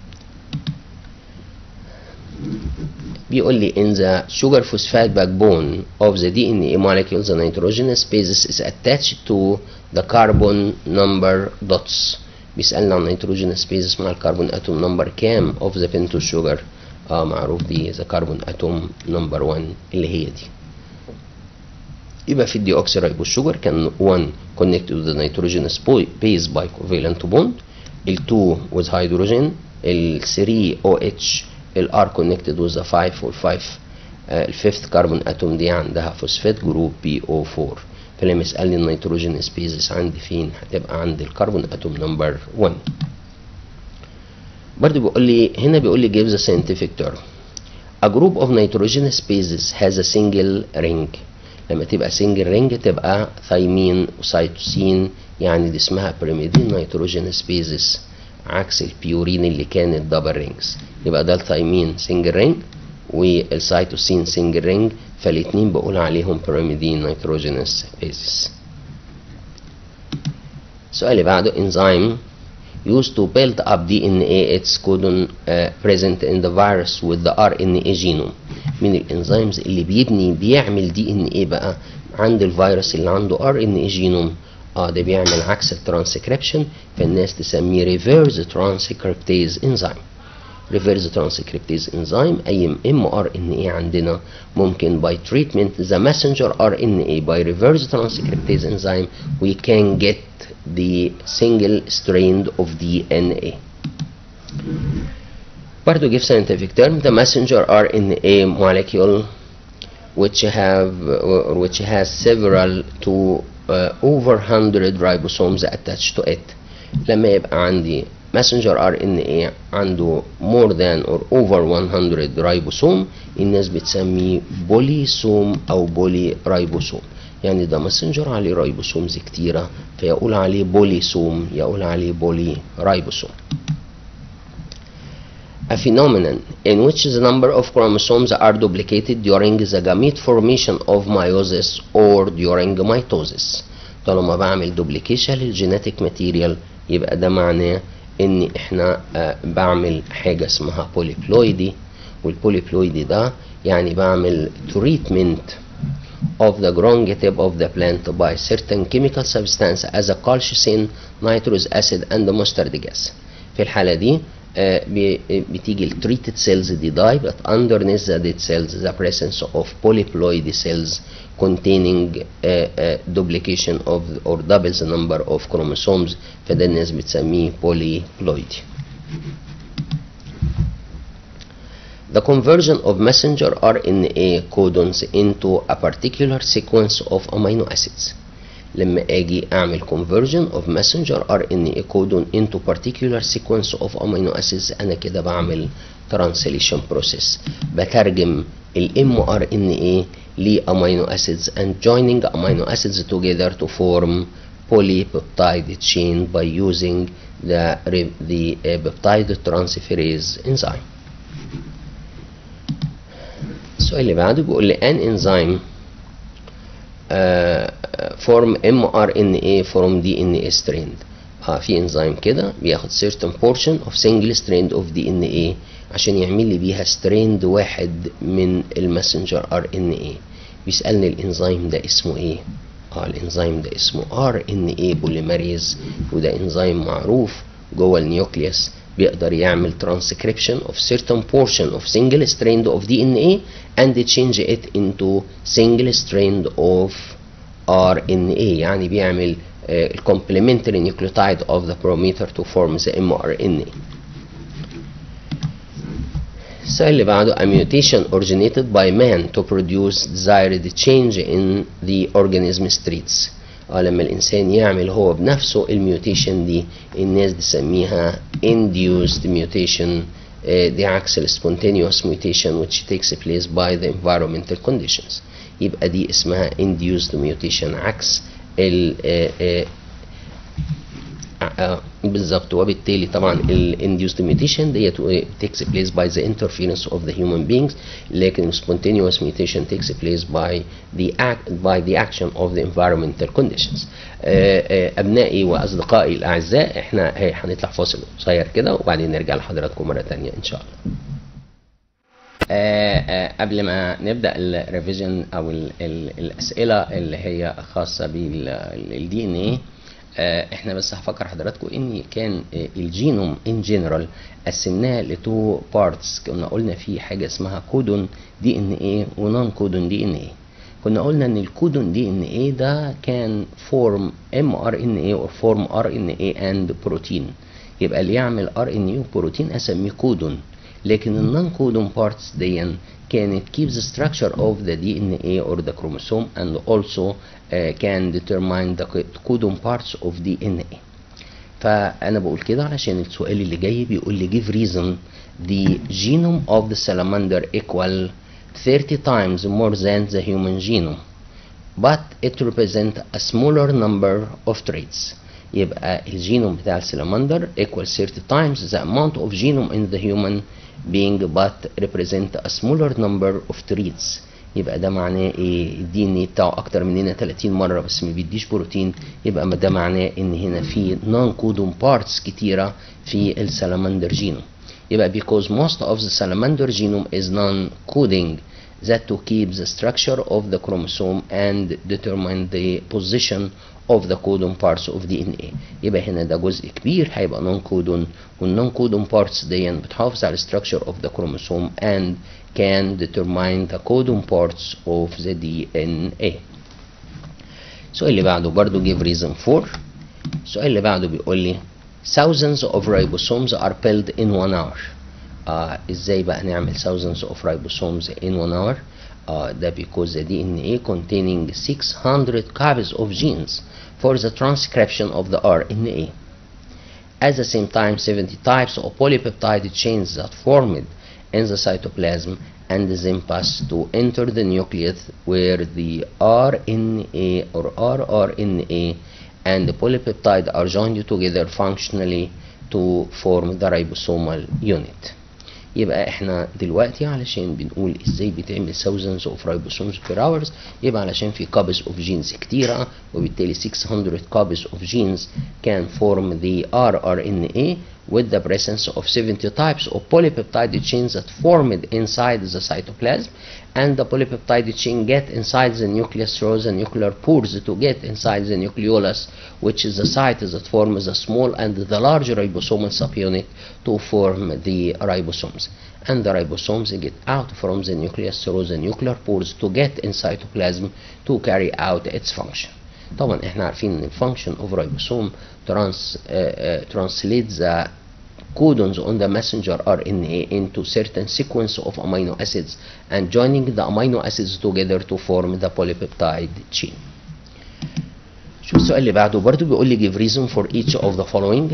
بيقول لي in the sugar phosphate backbone of the دي إن إيه molecule the nitrogenous basis is attached to the carbon number dots. بيسألنا عن nitrogenous basis مع الكربون اتوم نمبر كام of the pentose sugar. اه معروف دي the carbon atom number one اللي هي دي. يبقى في الديوكسيريبوز sugar كان one connected to the nitrogenous base by covalent bond. ال two with hydrogen. ال three او اتش ال R connected with the five وال five ال fifth carbon atom دي عندها فوسفات جروب بي او four. فلما يسألني النيتروجين سبيسيس عندي فين هتبقى عند الكربون اتوم نمبر one. برضه بيقول لي هنا بيقول لي give the scientific term. A group of nitrogen spaces has a single ring. لما تبقى single ring تبقى ثايمين وسيتوسين، يعني دي اسمها pyrimidine nitrogen spaces عكس البيورين اللي كانت دبل رينجز. يبقى ده الثايمين single ring والسيتوسين single ring، فالاتنين بقول عليهم pyrimidine nitrogenous bases. السؤال اللي بعده enzyme used to build up D N A its codon uh, present in the virus with the R N A genome. من الانزيمز اللي بيبني بيعمل دي ان ايه بقى عند الفيروس اللي عنده ار ان اي جينوم. اه ده بيعمل عكس الترانسكريبشن، فالناس تسميه ريفيرس ترانسكريبتيز انزيم. ريفيرس ترانسكريبتيز انزيم اي ام ار ان اي عندنا ممكن باي تريتمنت ذا ماسنجر ار ان اي باي ريفيرس ترانسكريبتيز انزيم we can get the single strand of D N A. Part to give scientific term, the messenger R N A molecule which have uh, which has several to uh, over one hundred ribosomes attached to it. لما يبقى عندي messenger R N A عنده more than or over one hundred ribosome الناس بتسميه بوليسوم أو بولي رايبوسوم. يعني ده messenger عليه رايبوسومز كتيرة فيقول عليه بوليسوم يقول عليه بولي رايبوسوم. A phenomenon in which the number of chromosomes are duplicated during the gamete formation of meiosis or during mitosis. طالما بعمل duplication للجينيتيك ماتيريال يبقى ده معناه ان احنا آه بعمل حاجة اسمها polyploidy، والبوليبلويدي ده يعني بعمل treatment of the growing tip of the plant by certain chemical substance as a colchicine, nitrous acid and mustard gas. في الحالة دي Uh, بتيجي ال treated cells دي die, but underneath the dead cells the presence of polyploidy cells containing uh, uh, duplication of or doubles the number of chromosomes فده الناس بتسميه polyploidy. The conversion of messenger R N A codons into a particular sequence of amino acids. لما اجي اعمل conversion of messenger R N A codon into particular sequence of amino acids انا كده بعمل translation process، بترجم ال M R N A ل amino acids and joining amino acids together to form polypeptide chain by using the, the uh, peptide transferase enzyme. السؤال اللي بعده بيقول لي an enzyme uh, form M R N A from D N A strand. اه في انزيم كده بياخد certain portion of single strand of D N A عشان يعمل لي بيها strand واحد من الماسنجر R N A. بيسألني الانزيم ده اسمه ايه؟ اه الانزيم ده اسمه R N A polymerase، وده انزيم معروف جوه النيوكليوس بيقدر يعمل transcription of certain portion of single strand of D N A and change it into single strand of R N A. يعني بيعمل uh, complementary nucleotide of the promoter to form the mRNA. السؤال اللي بعده a mutation originated by man to produce desired change in the organism traits. اه لما الانسان يعمل هو بنفسه الميوتيشن دي الناس تسميها induced mutation. uh, دي عكس ال spontaneous mutation which takes place by the environmental conditions. يبقى دي اسمها induced mutation عكس ال uh, uh, uh, بالظبط. وبالتالي طبعا ال induced mutation ديت takes place by the interference of the human beings، لكن spontaneous mutation takes place by the act by the action of the environmental conditions. uh, uh, أبنائي وأصدقائي الأعزاء احنا هنطلع فاصل قصير كده وبعدين نرجع لحضراتكم مرة تانية إن شاء الله. آه آه قبل ما نبدأ الريفيجن أو ال ال الأسئلة اللي هي خاصة بالدي إن إيه، آه احنا بس هفكر حضراتكم ان كان آه الجينوم ان جنرال قسمناه لتو بارتس. كنا قلنا في حاجه اسمها كودون دي ان ايه ونون كودون دي ان ايه. كنا قلنا ان الكودون دي ان ايه ده كان فورم ام ار ان ايه او فورم ار ان ايه اند بروتين، يبقى اللي يعمل ار ان ايه وبروتين اسميه كودون. لكن النون كودون بارتس دي كانت keep the structure of the D N A or the chromosome and also uh, can determine the codon parts of D N A. فأنا بقول كده علشان السؤال اللي جاي بيقول لي give reason the genome of the salamander equal thirty times more than the human genome but it represents a smaller number of traits. يبقى الجينوم بتاع السلامندر equal thirty times the amount of genome in the human being but represent a smaller number of traits. يبقى ده معناه ايه؟ الدي ان ايه بتاعه اكتر مننا ثلاثين مره بس ما بيديش بروتين، يبقى ما ده معناه ان هنا في نون كودون بارتس كتيره في السلامندر جينوم. يبقى because most of the salamander genome is non-coding that to keep the structure of the chromosome and determine the position of the codon parts of دي إن إيه. يبقى هنا ده جزء كبير هيبقى non codon، والnon codon parts دي بتحافظ على structure of the chromosome and can determine the codon parts of the دي إن إيه. السؤال اللي بعده برضو give reason for. السؤال اللي بعده بيقول لي thousands of ribosomes are built in one hour. آه ازاي بقى نعمل thousands of ribosomes in one hour؟ آه ده because the دي إن إيه containing six hundred copies of genes for the transcription of the آر إن إيه. At the same time, seventy types of polypeptide chains that formed in the cytoplasm and then pass to enter the nucleus where the آر إن إيه or آر آر إن إيه and the polypeptide are joined together functionally to form the ribosomal unit. يبقى احنا دلوقتي علشان بنقول ازاي بتعمل thousands of ribosomes per hours، يبقى علشان في copies of genes كتيرة وبالتالي six hundred copies of genes can form the آر آر إن إيه with the presence of seventy types of polypeptide chains that formed inside the cytoplasm, and the polypeptide chain get inside the nucleus through the nuclear pores to get inside the nucleolus, which is the site that forms the small and the large ribosomal subunit to form the ribosomes. And the ribosomes get out from the nucleus through the nuclear pores to get in cytoplasm to carry out its function. طبعا احنا عارفين ان function of ribosome trans, uh, uh, translates the codons on the messenger آر إن إيه into certain sequence of amino acids and joining the amino acids together to form the polypeptide chain. شوف السؤال اللي بعده برضو بيقول لي give reason for each of the following.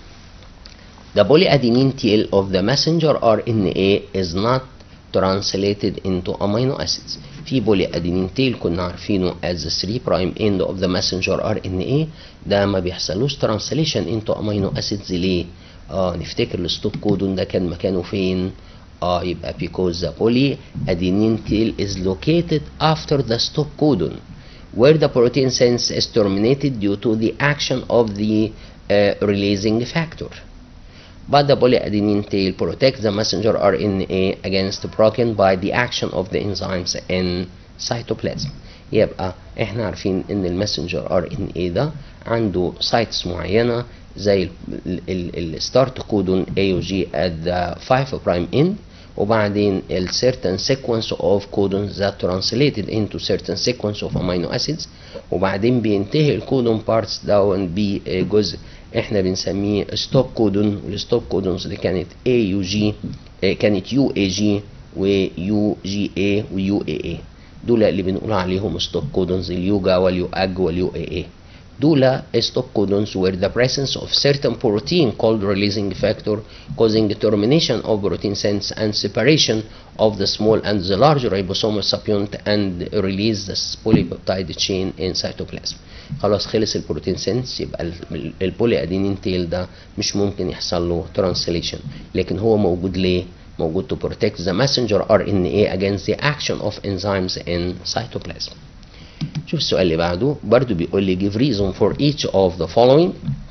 The polyadenine tail of the messenger آر إن إيه is not translated into amino acids. في polyadenine tail كنا عارفينه as the three prime end of the messenger آر إن إيه، ده ما بيحصلوش translation into amino acids. ليه؟ اه نفتكر الستوب كودون ده كان مكانه فين؟ اه يبقى because the polyadenine tail is located after the stop codon where the protein sense is terminated due to the action of the uh, releasing factor. But the polyadenine tail protects the messenger آر إن إيه against broken by the action of the enzymes in cytoplasm. يبقى احنا عارفين ان المسنجر آر إن إيه ده عنده سايتس معينة زي الستارت كودون A و G at the five prime end، وبعدين ال certain sequence of codons that translated into certain sequence of amino acids، وبعدين بينتهي الكودون بارتس داون بجزء احنا بنسميه ستوب كودون. والستوب كودونز اللي كانت A و G كانت يو إيه جي و يو جي إيه و يو إيه إيه، دول اللي بنقول عليهم ستوب كودونز، اليوجا واليو أج واليو إيه إيه. دول stop codons were the presence of certain protein called releasing factor causing termination of protein sense and separation of the small and the large ribosomal subunit and release the polypeptide chain in cytoplasm. خلاص خلص البروتين سنس، يبقى البولي ادينين تيل ده مش ممكن يحصل له translation، لكن هو موجود ليه؟ موجود to protect the messenger آر إن إيه against the action of enzymes in cytoplasm. شوف السؤال اللي بعده برضو بيقول لي give reason for each of the following.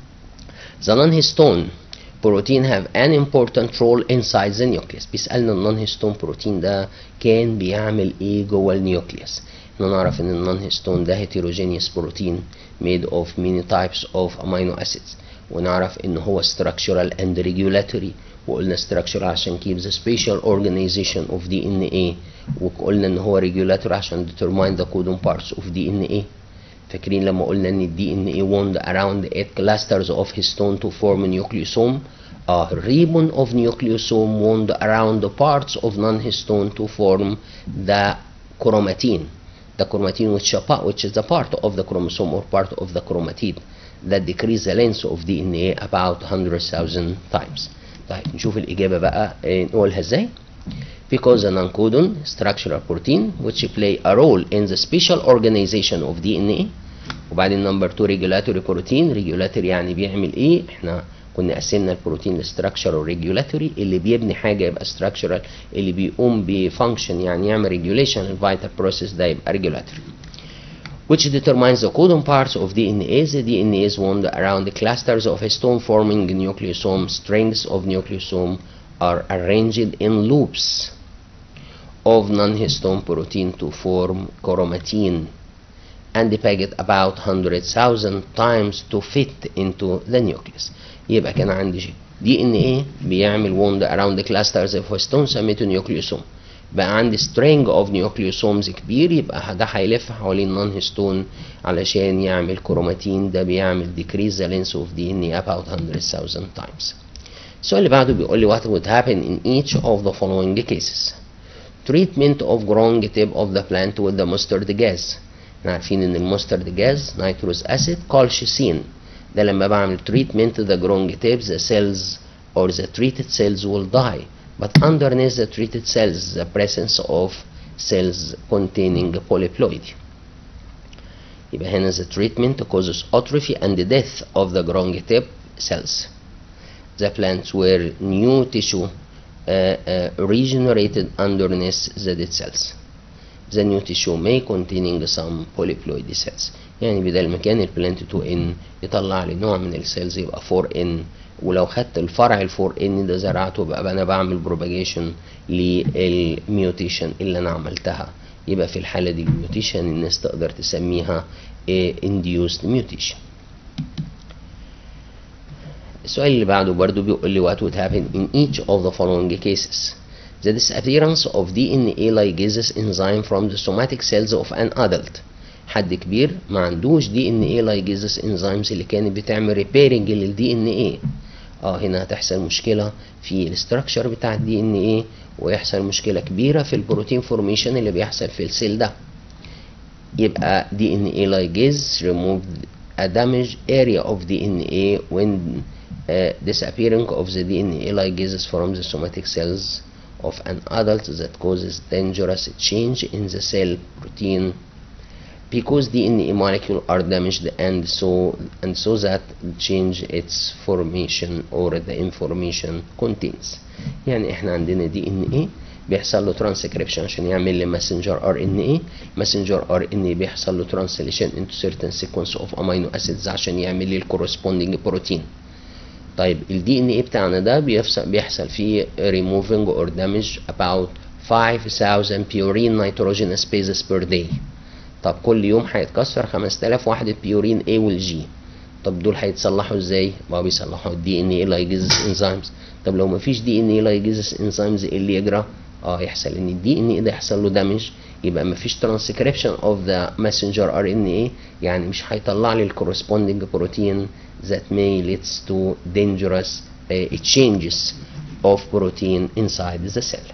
The non-histone protein have an important role inside the nucleus. بيسألنا النون هيستون بروتين ده كان بيعمل ايه جوه النيوكليوس. احنا نعرف ان النون هيستون ده heterogeneous protein made of many types of amino acids، ونعرف ان هو structural and regulatory، وقلنا structural عشان keep the spatial organization of دي إن إيه، وقلنا ان هو regulatory عشان determine the codon parts of دي إن إيه. فاكرين لما قلنا ان الدي إن إيه wound around eight clusters of histone to form a nucleosome. A ribbon of nucleosome wound around the parts of non-histone to form the chromatin. The chromatin which, which is a part of the chromosome or part of the chromatid that decrease the length of دي إن إيه about one hundred thousand times. طيب نشوف الإجابة بقى نقولها ازاي. Because the non-codon structural protein which play a role in the special organization of دي إن إيه. وبعدين number two regulatory protein. regulatory يعني بيعمل ايه؟ احنا كنا قسمنا البروتين لستراكشر وريجولاتوري. اللي بيبني حاجه يبقى ستراكشرال، اللي بيقوم بفانكشن يعني يعمل ريجوليشن للفيتال بروسيس ده يبقى ريجولاتوري. Which determines the codon parts of D N A. The D N A is wound around the clusters of histone forming nucleosome. Strings of nucleosome are arranged in loops of non-histone protein to form chromatin and packed about one hundred thousand times to fit into the nucleus. يبقى كان عندي دي ان ايه بيعمل wound around the clusters of histone سميته نيوكليوسوم. بقى عندي string of nucleosomes كبير، يبقى ده هيلف حوالين non histone علشان يعمل كروماتين. ده بيعمل decrease the length of دي ان ايه about one hundred thousand times. السؤال اللي بعده بيقول لي what would happen in each of the following cases. Treatment of growing tip of the plant with the mustard gas. احنا عارفين ان المسترد جاز نيتروس اسيد كولشيسين. ده لما بعمل treatment the growing tips the cells or the treated cells will die, but underneath the treated cells the presence of cells containing polyploidy. يبقى هنا the treatment causes atrophy and death of the growing tip cells. The plants were new tissue uh, uh, regenerated underneath the dead cells. The new tissue may containing some polyploid cells. يعني بدل ما كان البلانت تو ان يطلع لي نوع من السيلز يبقى فور ان، ولو خدت الفرع ال فور ان ده زرعته بقى انا بعمل بروباجيشن للميوتيشن اللي انا عملتها. يبقى في الحاله دي الميوتيشن الناس تقدر تسميها induced mutation. السؤال اللي بعده برضو بيقول لي what would happen in each of the following cases. The disappearance of D N A ligases enzyme from the somatic cells of an adult. حد كبير ما عندوش دي ان ايه لايجيزس انزيمز اللي كانت بتعمل ريبيرنج للدي ان ايه. اه هنا هتحصل مشكله في الاستراكشر بتاع الدي ان ايه، ويحصل مشكله كبيره في البروتين فورميشن اللي بيحصل في السيل ده. يبقى دي ان ايه لايجيز remove a damaged area of D N A when uh, disappearing of the D N A ligases from the somatic cells of an adult that causes dangerous change in the cell protein because D N A molecules are damaged and so and so that change its formation or the information contains. يعني احنا عندنا دي ان ايه بيحصل له ترانسكريبشن عشان يعمل لي ماسنجر ار ان ايه. ماسنجر ار ان ايه بيحصل له ترانسليشن into certain sequence of amino acids عشان يعمل لي الكورسبوندينج بروتين. طيب الدي ان ايه بتاعنا ده بيحصل بيحصل فيه removing or damage about five thousand purine nitrogenous bases per day. طب كل يوم هيتكسر خمسة آلاف وحدة بيورين A والجي. طب دول هيتصلحوا ازاي؟ ما بيصلحوا الدي ان ايه لايجيزس انزيمز. طب لو مفيش دي ان ايه لايجيزس انزيمز ايه اللي يجرى؟ اه يحصل ان الدي ان ايه ده يحصل له دامج، يبقى مفيش ترانسكريبشن اوف ذا ماسنجر ار ان ايه، يعني مش هيطلع لي الكورسبوندينج بروتين that may leads to dangerous uh, changes of protein inside the cell.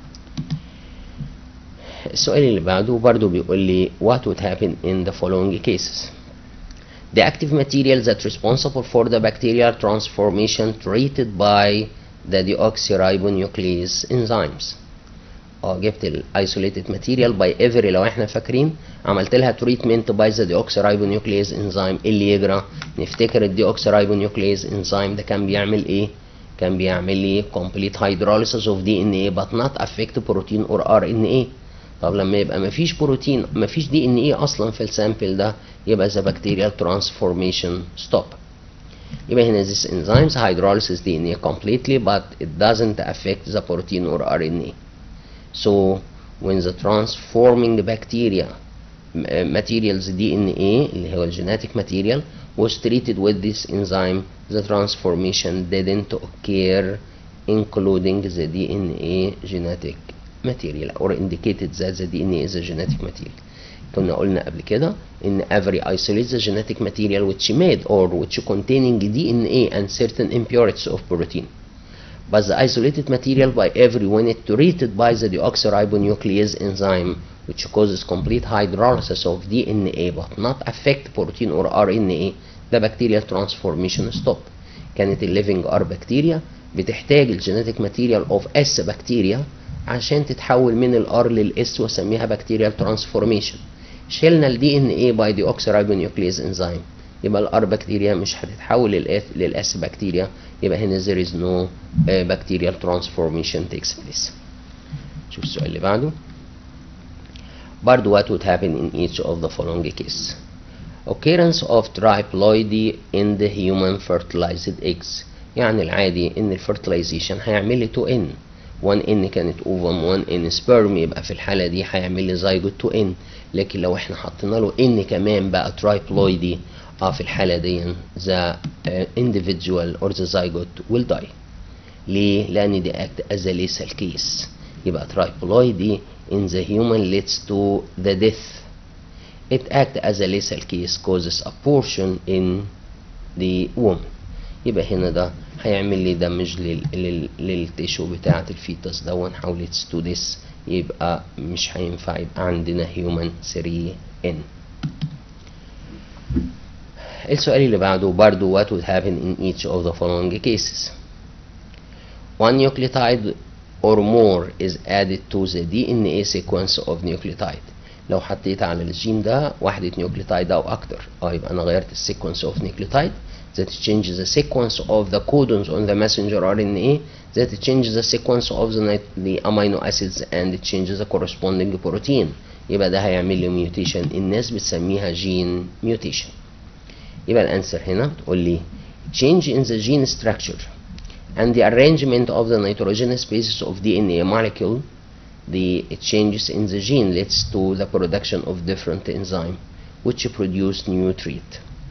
السؤال اللي بعده برضو بيقول لي what would happen in the following cases. The active material that's responsible for the bacterial transformation treated by the deoxyribonuclease enzymes. اه جبت ال isolated material by every لو احنا فاكرين عملت لها treatment by the deoxyribonuclease enzyme. اللي يجرى نفتكر ال deoxyribonuclease enzyme ده كان بيعمل ايه؟ كان بيعمل لي complete hydrolysis of D N A but not affect protein or R N A. طب لما يبقى مفيش بروتين مفيش دي ان ايه اصلا في السامبل ده يبقى the bacterial transformation stop. يبقى هنا this enzymes hydrolysis D N A completely but it doesn't affect the protein or R N A. So when the transforming bacteria materials D N A اللي هو الجيناتيك material was treated with this enzyme the transformation didn't occur including the D N A genetic material or indicated that the D N A is a genetic material. كنا قلنا قبل كده ان every isolate the genetic material which made or which containing D N A and certain impurities of protein. But the isolated material by every when it treated by the deoxyribonuclease enzyme which causes complete hydrolysis of D N A but not affect protein or R N A the bacterial transformation stop. كانت الليفنج ار بكتيريا بتحتاج الجينيتك ماتيريال اوف اس بكتيريا عشان تتحول من الار للاس واسميها بكتيريال ترانسفورميشن. شلنا الدي ان اي باي ديوكسيرايبونيوكليز انزيم يبقى الار بكتيريا مش هتتحول للاس بكتيريا، يبقى هنا there is no uh, bacterial transformation takes place. شوف السؤال اللي بعده. برضه what would happen in each of the following cases. Occurrence of triploidy in the human fertilized eggs. يعني العادي ان الفرتلايزيشن هيعمل لي تو ان، واحد ان كانت اوفم واحد ان سبرم، يبقى في الحاله دي هيعمل لي زايجوت تو ان. لكن لو احنا حطينا له ان كمان بقى ترايبلويدي، اه في الحاله دي the uh, individual or the zygote will die. ليه؟ لان دي act as a lethal case. يبقى triploidy in the human leads to the death. It acts as a lethal case, causes abortion in the woman. يبقى هنا ده هيعمل لي دمج لل لل للتيشو بتاعة الفيتس ده ونحولت to this، يبقى مش هينفع يبقى عندنا human ثري إن. السؤال اللي بعده برضو what would happen in each of the following cases. One nucleotide or more is added to the دي إن إيه sequence of nucleotide. لو حطيت على الجين ده وحدة نيوكليوتايد أو أكتر، اه يبقى أنا غيرت السيكونس of nucleotide that changes the sequence of the codons on the messenger آر إن إيه, that changes the sequence of the, the amino acids and it changes the corresponding protein. يبقى ده هيعمل لي mutation، الناس بتسميها gene mutation. يبقى الانسر هنا بتقول لي change in the gene structure and the arrangement of the nitrogenous bases of دي إن إيه molecule. The changes in the gene leads to the production of different enzymes which produce new trait.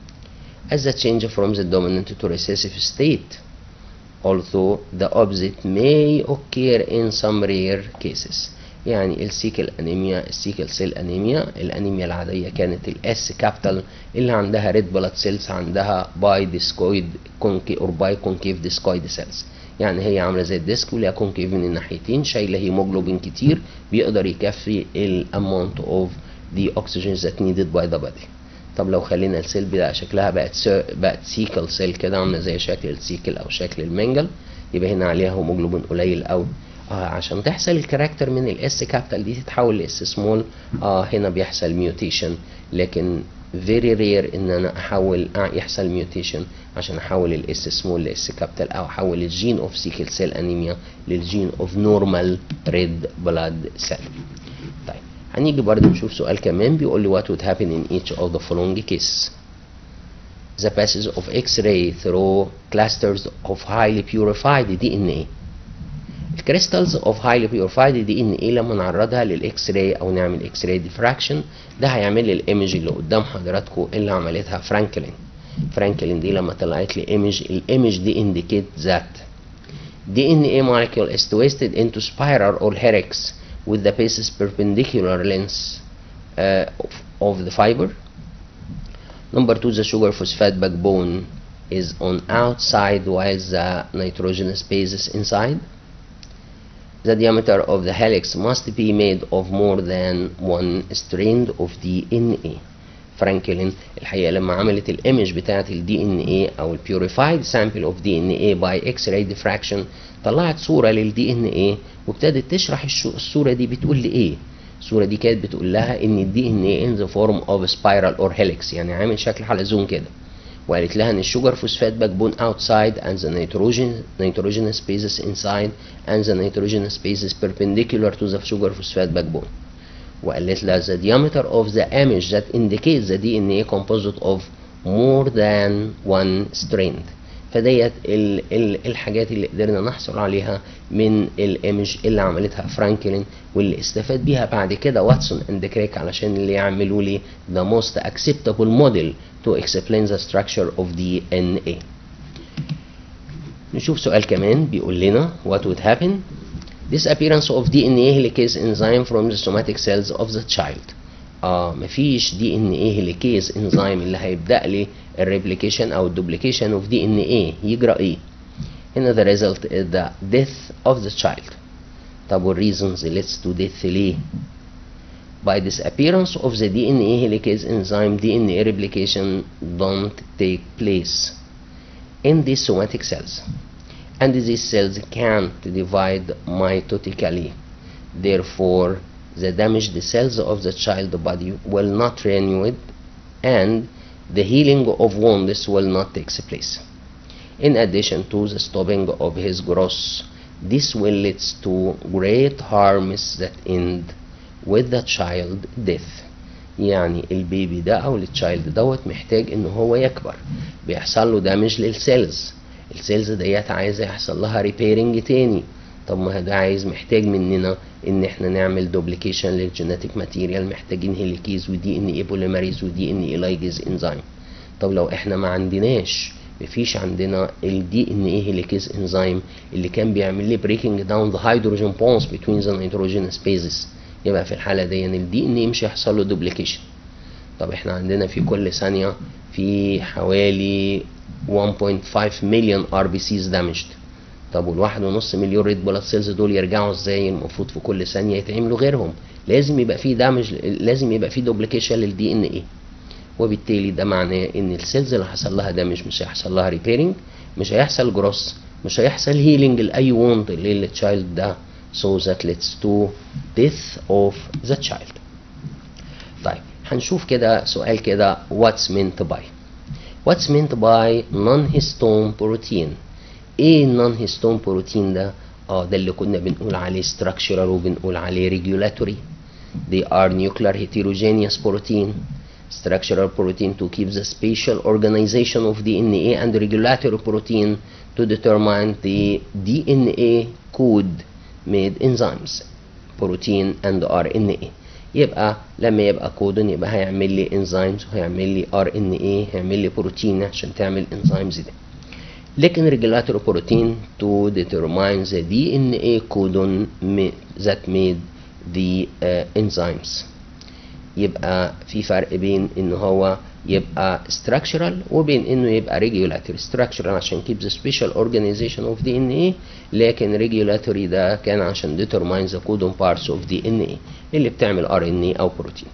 As the change from the dominant to recessive state, although the opposite may occur in some rare cases. يعني السيكل انيميا، السيكل سيل انيميا، الانيميا العاديه كانت الاس كابيتال اللي عندها ريد بلاد سيلز عندها باي ديسكويد كونكي اور باي كونكيف ديسكويد سيلز. يعني هي عامله زي الديسك وليها كونكيف من الناحيتين، شايله هيموجلوبين كتير بيقدر يكفي الامونت اوف the oxygen that needed by the body. طب لو خلينا السيل بقى شكلها بقت بقت سيكل سيل كده عامله زي شكل السيكل او شكل المنجل، يبقى هنا عليها هيموجلوبين قليل قوي. اه عشان تحصل الكاركتر من الاس كابيتال دي تتحول لاس سمول، اه هنا بيحصل ميوتيشن، لكن فيري رير ان انا احول آه يحصل ميوتيشن عشان احول الاس سمول لاس كابيتال او احول الجين اوف سيكل سيل انيميا للجين اوف نورمال ريد بلاد سيل. طيب هنيجي برضه نشوف سؤال كمان بيقول لي what would happen in each of the following cases. The passage of X-ray through clusters of highly purified دي إن إيه. الكريستالز of highly purified دي إن إيه لما نعرضها للإكس راي أو نعمل إكس راي ديفراكشن، ده هيعمل لي الإيمج اللي قدام حضراتكم اللي عملتها فرانكلين. فرانكلين دي لما طلعت لي إيمج، الإيمج دي indicate that دي إن إيه molecule is twisted into spiral or helix with the bases perpendicular length uh, of, of the fiber. Number two, the sugar phosphate backbone is on outside while the nitrogenous base is inside. The diameter of the helix must be made of more than one strand of دي إن إيه. فرانكلين الحقيقة لما عملت الإيمج بتاعة ال دي إن إيه أو ال purified sample of دي إن إيه by X-ray diffraction طلعت صورة لل دي إن إيه وابتدت تشرح الصورة دي بتقول لي إيه. الصورة دي كانت بتقول لها إن ال دي إن إيه in the form of spiral or helix، يعني عامل شكل حلزون كده. وقالت لها ان الشوجر فوسفات باكبون outside and the nitrogen nitrogenous bases inside and the nitrogenous bases perpendicular to the sugar phosphate backbone. وقالت لها the diameter of the image that indicates the دي إن إيه composite of more than one strand. فديت ال ال الحاجات اللي قدرنا نحصل عليها من الايمج اللي عملتها فرانكلين واللي استفاد بيها بعد كده واتسون اند كريك علشان اللي يعملوا لي the most acceptable model to explain the structure of دي إن إيه. نشوف سؤال كمان بيقول لنا what would happen. Disappearance of دي إن إيه helicase enzyme from the somatic cells of the child. اه مفيش دي إن إيه هيليكيز انزيم اللي هيبدأ لي الريبليكيشن او الدوبليكيشن اوف دي إن إيه، يجرى ايه؟ هنا the result is the death of the child. طب والreasons leads to death ليه؟ by disappearance of the دي إن إيه helicase enzyme دي إن إيه replication don't take place in these somatic cells and these cells can't divide mitotically. Therefore the damaged cells of the child body will not renew it and the healing of wounds will not take place. In addition to the stopping of his growth, this will lead to great harms that end with the child death. يعني البيبي ده او التشايلد دوت محتاج ان هو يكبر، بيحصل له دامج للسيلز، السيلز ديت عايزه يحصل لها ريبيرنج تاني. طب ما ده عايز محتاج مننا ان احنا نعمل دوبليكيشن للجينيتك ماتيريال، محتاجين هيليكيز ودي ان اي بوليمريز ودي ان اي لايجيز انزيم. طب لو احنا ما عندناش مفيش عندنا الدي ان اي هيليكيز انزيم اللي كان بيعمل لي بريكنج داون ذا هيدروجين بونز بتوين ذا نيتروجين سبيسز، يبقى في الحاله دي الدي ان اي مش هيحصل له دوبليكيشن. طب احنا عندنا في كل ثانيه في حوالي واحد فاصلة خمسة مليون ار بي سيز دامجد. طب والواحد ونص مليون ريد بلاد سيلز دول يرجعوا ازاي؟ المفروض في كل ثانيه يتعملوا غيرهم، لازم يبقى في دامج، لازم يبقى في دوبليكيشن للدي ان اي. وبالتالي ده معناه ان السيلز اللي حصل لها دامج مش هيحصل لها ريبيرنج، مش هيحصل جروس، مش هيحصل هيلينج لاي ووند للتشايلد ده، so that leads to death of the child. طيب هنشوف كده سؤال كده what's meant by what's meant by non-histone protein. ايه non-histone protein ده؟ اه ده اللي كنا بنقول عليه structural وبنقول عليه regulatory. they are nuclear heterogeneous protein, structural protein to keep the spatial organization of D N A, and regulatory protein to determine the D N A code made enzymes protein and R N A. يبقى لما يبقى كودون يبقى هيعمل لي انزيمز وهيعمل لي ار ان اي، هيعمل لي بروتين عشان تعمل انزيمز دي. لكن regulatory protein to determine the D N A codon that made the uh, enzymes. يبقى في فرق بين ان هو يبقى structural وبين انه يبقى regulatory. structural عشان keep the special organization of D N A، لكن regulatory ده كان عشان determine the codon parts of D N A اللي بتعمل R N A او بروتين.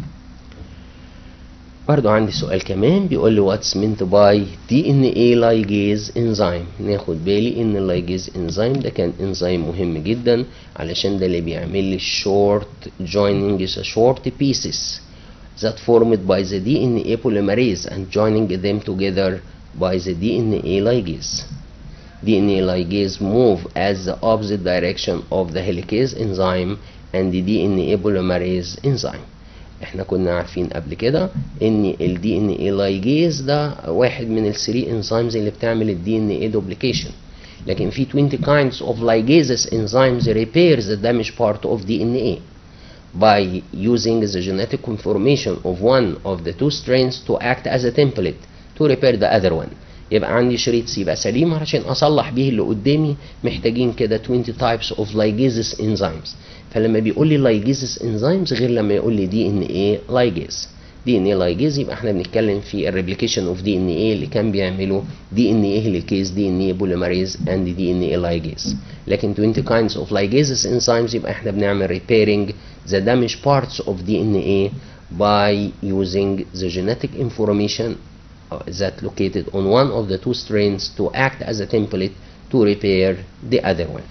برضو عندي سؤال كمان بيقول لي what's meant by D N A ligase enzyme. ناخد بالي ان اللايجيز انزيم ده كان انزيم مهم جدا علشان ده اللي بيعمل لي short joining the short pieces that formed by the D N A polymerase and joining them together by the D N A ligase. D N A ligase move as the opposite direction of the helicase enzyme and the D N A polymerase enzyme. احنا كنا عارفين قبل كده ان ال D N A ligase ده واحد من الثري enzymes اللي بتعمل ال D N A duplication، لكن في twenty kinds of ligases enzymes repairs the damaged part of D N A by using the genetic conformation of one of the two strains to act as a template to repair the other one. يبقى عندي شريط يبقى سليم عشان اصلح بيه اللي قدامي، محتاجين كده twenty types of ligases enzymes. فلما بيقول لي ligases enzymes غير لما يقول لي D N A ligase. D N A ligase يبقى احنا بنتكلم في الريبليكيشن اوف دي ان اي اللي كان بيعمله دي ان اي هيليكيز، دي ان اي بوليمريز اند دي ان اي لايجيز. لكن twenty kinds of ligases enzymes يبقى احنا بنعمل repairing the damaged parts of D N A by using the genetic information that located on one of the two strains to act as a template to repair the other one.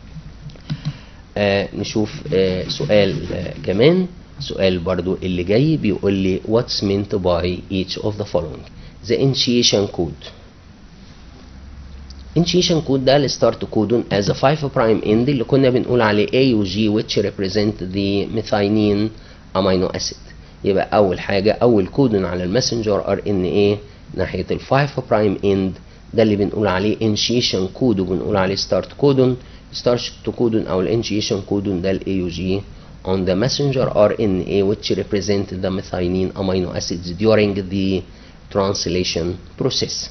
آه نشوف آه سؤال آه كمان. سؤال برضو اللي جاي بيقول لي what's meant by each of the following. the initiation code. initiation code ده الستارت كودون as a five prime end اللي كنا بنقول عليه A و G which represent the methionine amino acid. يبقى أول حاجة أول كودون على الماسنجر ار ان اي ناحية ال five prime end ده اللي بنقول عليه initiation code وبنقول عليه start كودون. start كودون أو الانيشيشن كودون ده ال A و G on the messenger R N A which represent the methionine amino acids during the translation process.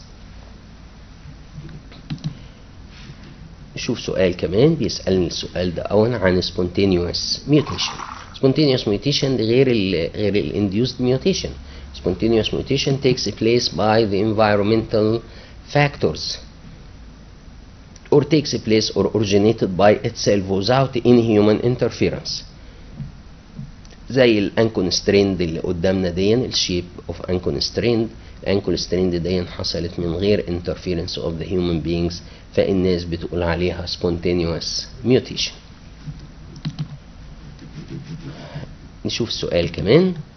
نشوف سؤال كمان بيسألني السؤال ده أولا عن spontaneous mutation. spontaneous mutation غير ال غير ال induced mutation. spontaneous mutation takes place by the environmental factors or takes place or originated by itself without any human interference. زي الانكونستريند اللي قدامنا دي الشيب اوف انكونستريند. الانكونستريند دي حصلت من غير interference of the human beings، فالناس بتقول عليها spontaneous mutation. نشوف سؤال كمان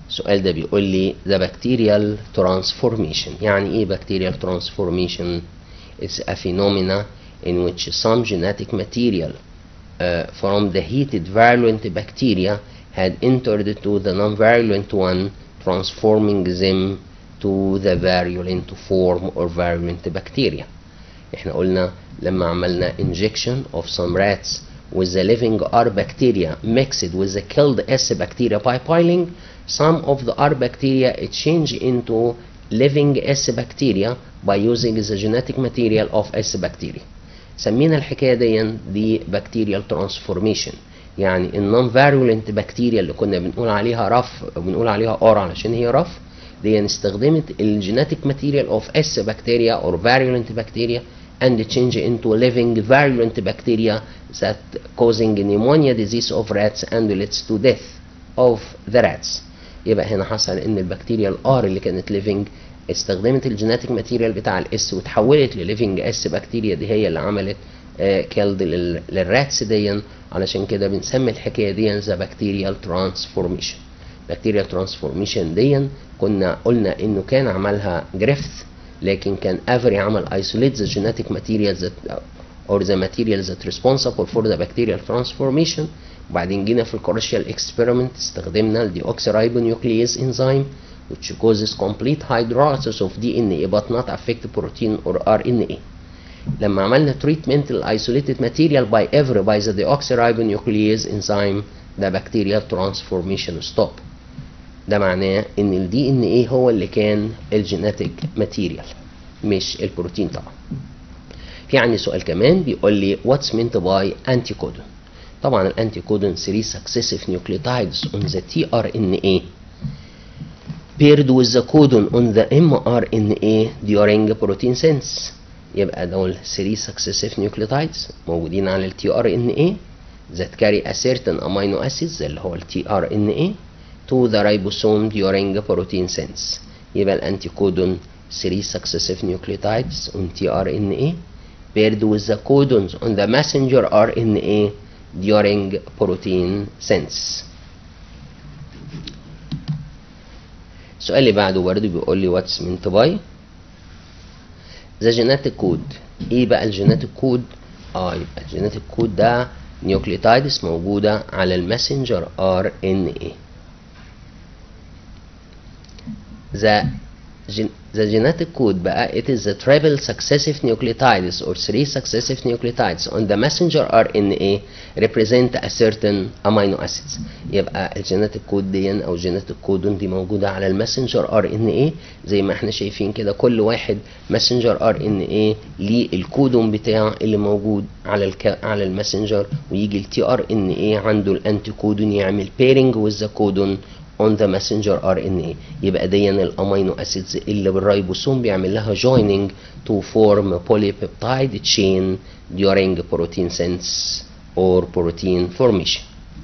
السؤال ده بيقول لي the bacterial transformation. يعني ايه bacterial transformation؟ It's a phenomena in which some genetic material uh, from the heated virulent bacteria had entered to the non-virulent one, transforming them to the virulent form or virulent bacteria. احنا قلنا لما عملنا injection of some rats with the living R bacteria mixed with the killed S bacteria by piling, some of the R bacteria change into living S bacteria by using the genetic material of S bacteria. سمينا الحكاية دي دي bacterial transformation. يعني النون فاريولنت بكتيريا اللي كنا بنقول عليها رف بنقول عليها R علشان هي رف، دي استخدمت الجينيتك ماتيريال اوف S bacteria or virulent bacteria and change into living virulent bacteria that causing pneumonia disease of rats and leads to death of the rats. يبقى هنا حصل ان البكتيريا الار اللي كانت living استخدمت الجينيتك ماتيريال بتاع الاس وتحولت لليفنج اس بكتيريا، دي هي اللي عملت كيلد للراتس دي. علشان كده بنسمي الحكايه دي ذا بكتيريال ترانسفورميشن. بكتيريال ترانسفورميشن دي كنا قلنا انه كان عملها جريفث، لكن كان افري عمل isolate the genetic materials that or the materials that responsible for the bacterial transformation. وبعدين جينا في الكورشيال اكسبيرمنت استخدمنا الديوكسيرايبونيوكليز enzyme which causes complete hydrolysis of D N A but not affect protein or R N A. لما عملنا treatment isolated material by every by the deoxyribonuclease enzyme the bacterial transformation stop. ده معناه ان ال D N A هو اللي كان الجينيتك ماتيريال مش البروتين طبعا. في عندي سؤال كمان بيقول لي what's meant by anticodon. طبعا الانتيكودون three successive nucleotides on the tRNA paired with the codon on the mRNA during protein synthesis. يبقى دول three successive nucleotides موجودين على ال tRNA that carry a certain amino acids اللي هو ال tRNA to the ribosome during protein synthesis. يبقى الانتيكودون three successive nucleotides on tRNA paired with the codons on the messenger R N A during protein synthesis. السؤال اللي بعده برضه بيقول لي what's meant by the genetic code. ايه بقى الجينيتك كود؟ اه يبقى الجينيتك كود ده نيوكليوتايدز موجودة على الماسنجر R N A. the the genetic code بقى it is the triple successive nucleotides or three successive nucleotides on the messenger R N A represent a certain amino acids. يبقى الجينيتك كود دي او جينيتك كودون دي موجوده على الماسنجر R N A زي ما احنا شايفين كده، كل واحد ماسنجر R N A ليه الكودون بتاعه اللي موجود على الك... على الماسنجر، ويجي ال tRNA عنده الانتي كودون يعمل pairing with the codon on the messenger R N A. يبقى دي الامينو اسيدز اللي بالريبوسوم بيعمل لها joining to form polypeptide chain during protein synthesis or protein formation.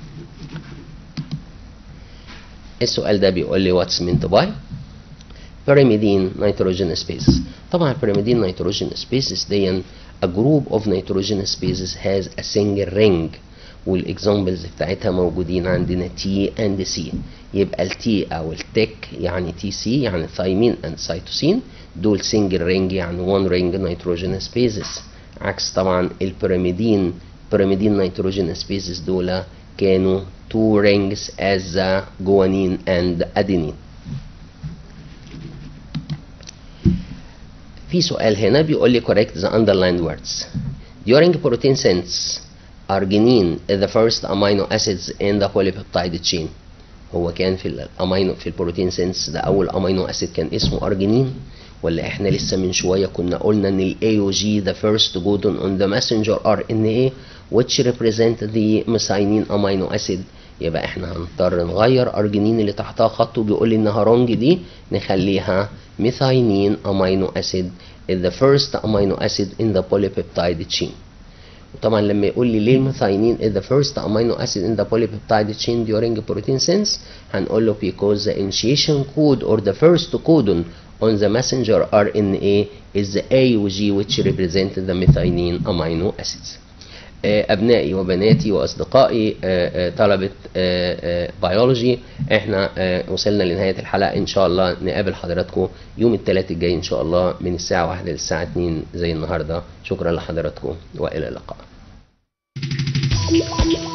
السؤال ده بيقول لي what's meant by pyrimidine nitrogen spaces. طبعا pyrimidine nitrogen spaces دي a group of nitrogen spaces has a single ring، والاكزامبلز بتاعتها موجودين عندنا تي اند سي. يبقى التي او التك يعني تي سي يعني ثايمين اند سيتوسين، دول سنجل رينج يعني وان رينج نيتروجين سبيسز، عكس طبعا البيراميدين بيراميدين نيتروجين سبيسز دول كانوا تو رينجز از جوانين اند ادينين. في سؤال هنا بيقول لي correct the underlined words. During protein synthesis arginine is the first amino acids in the polypeptide chain. هو كان في الامينو في البروتين سينس ده اول امينو اسيد كان اسمه ارجينين، ولا احنا لسه من شويه كنا قلنا ان الاي او جي the first codon on the messenger R N A which represent the methionine amino acid. يبقى احنا هنضطر نغير ارجينين اللي تحتها خط وبيقول لي انها رونج دي نخليها methionine amino acid is the first amino acid in the polypeptide chain. وطبعا لما يقول لي ليه الميثاينين is the first amino acid in the polypeptide chain during protein synthesis هنقول له because the initiation code or the first codon on the messenger R N A is the A U G which represent the methionine amino acids. أبنائي وبناتي وأصدقائي طلبة بيولوجي، احنا وصلنا لنهاية الحلقة. إن شاء الله نقابل حضراتكم يوم الثلاث الجاي إن شاء الله من الساعة واحدة للساعة اتنين زي النهاردة. شكرا لحضراتكم وإلى اللقاء.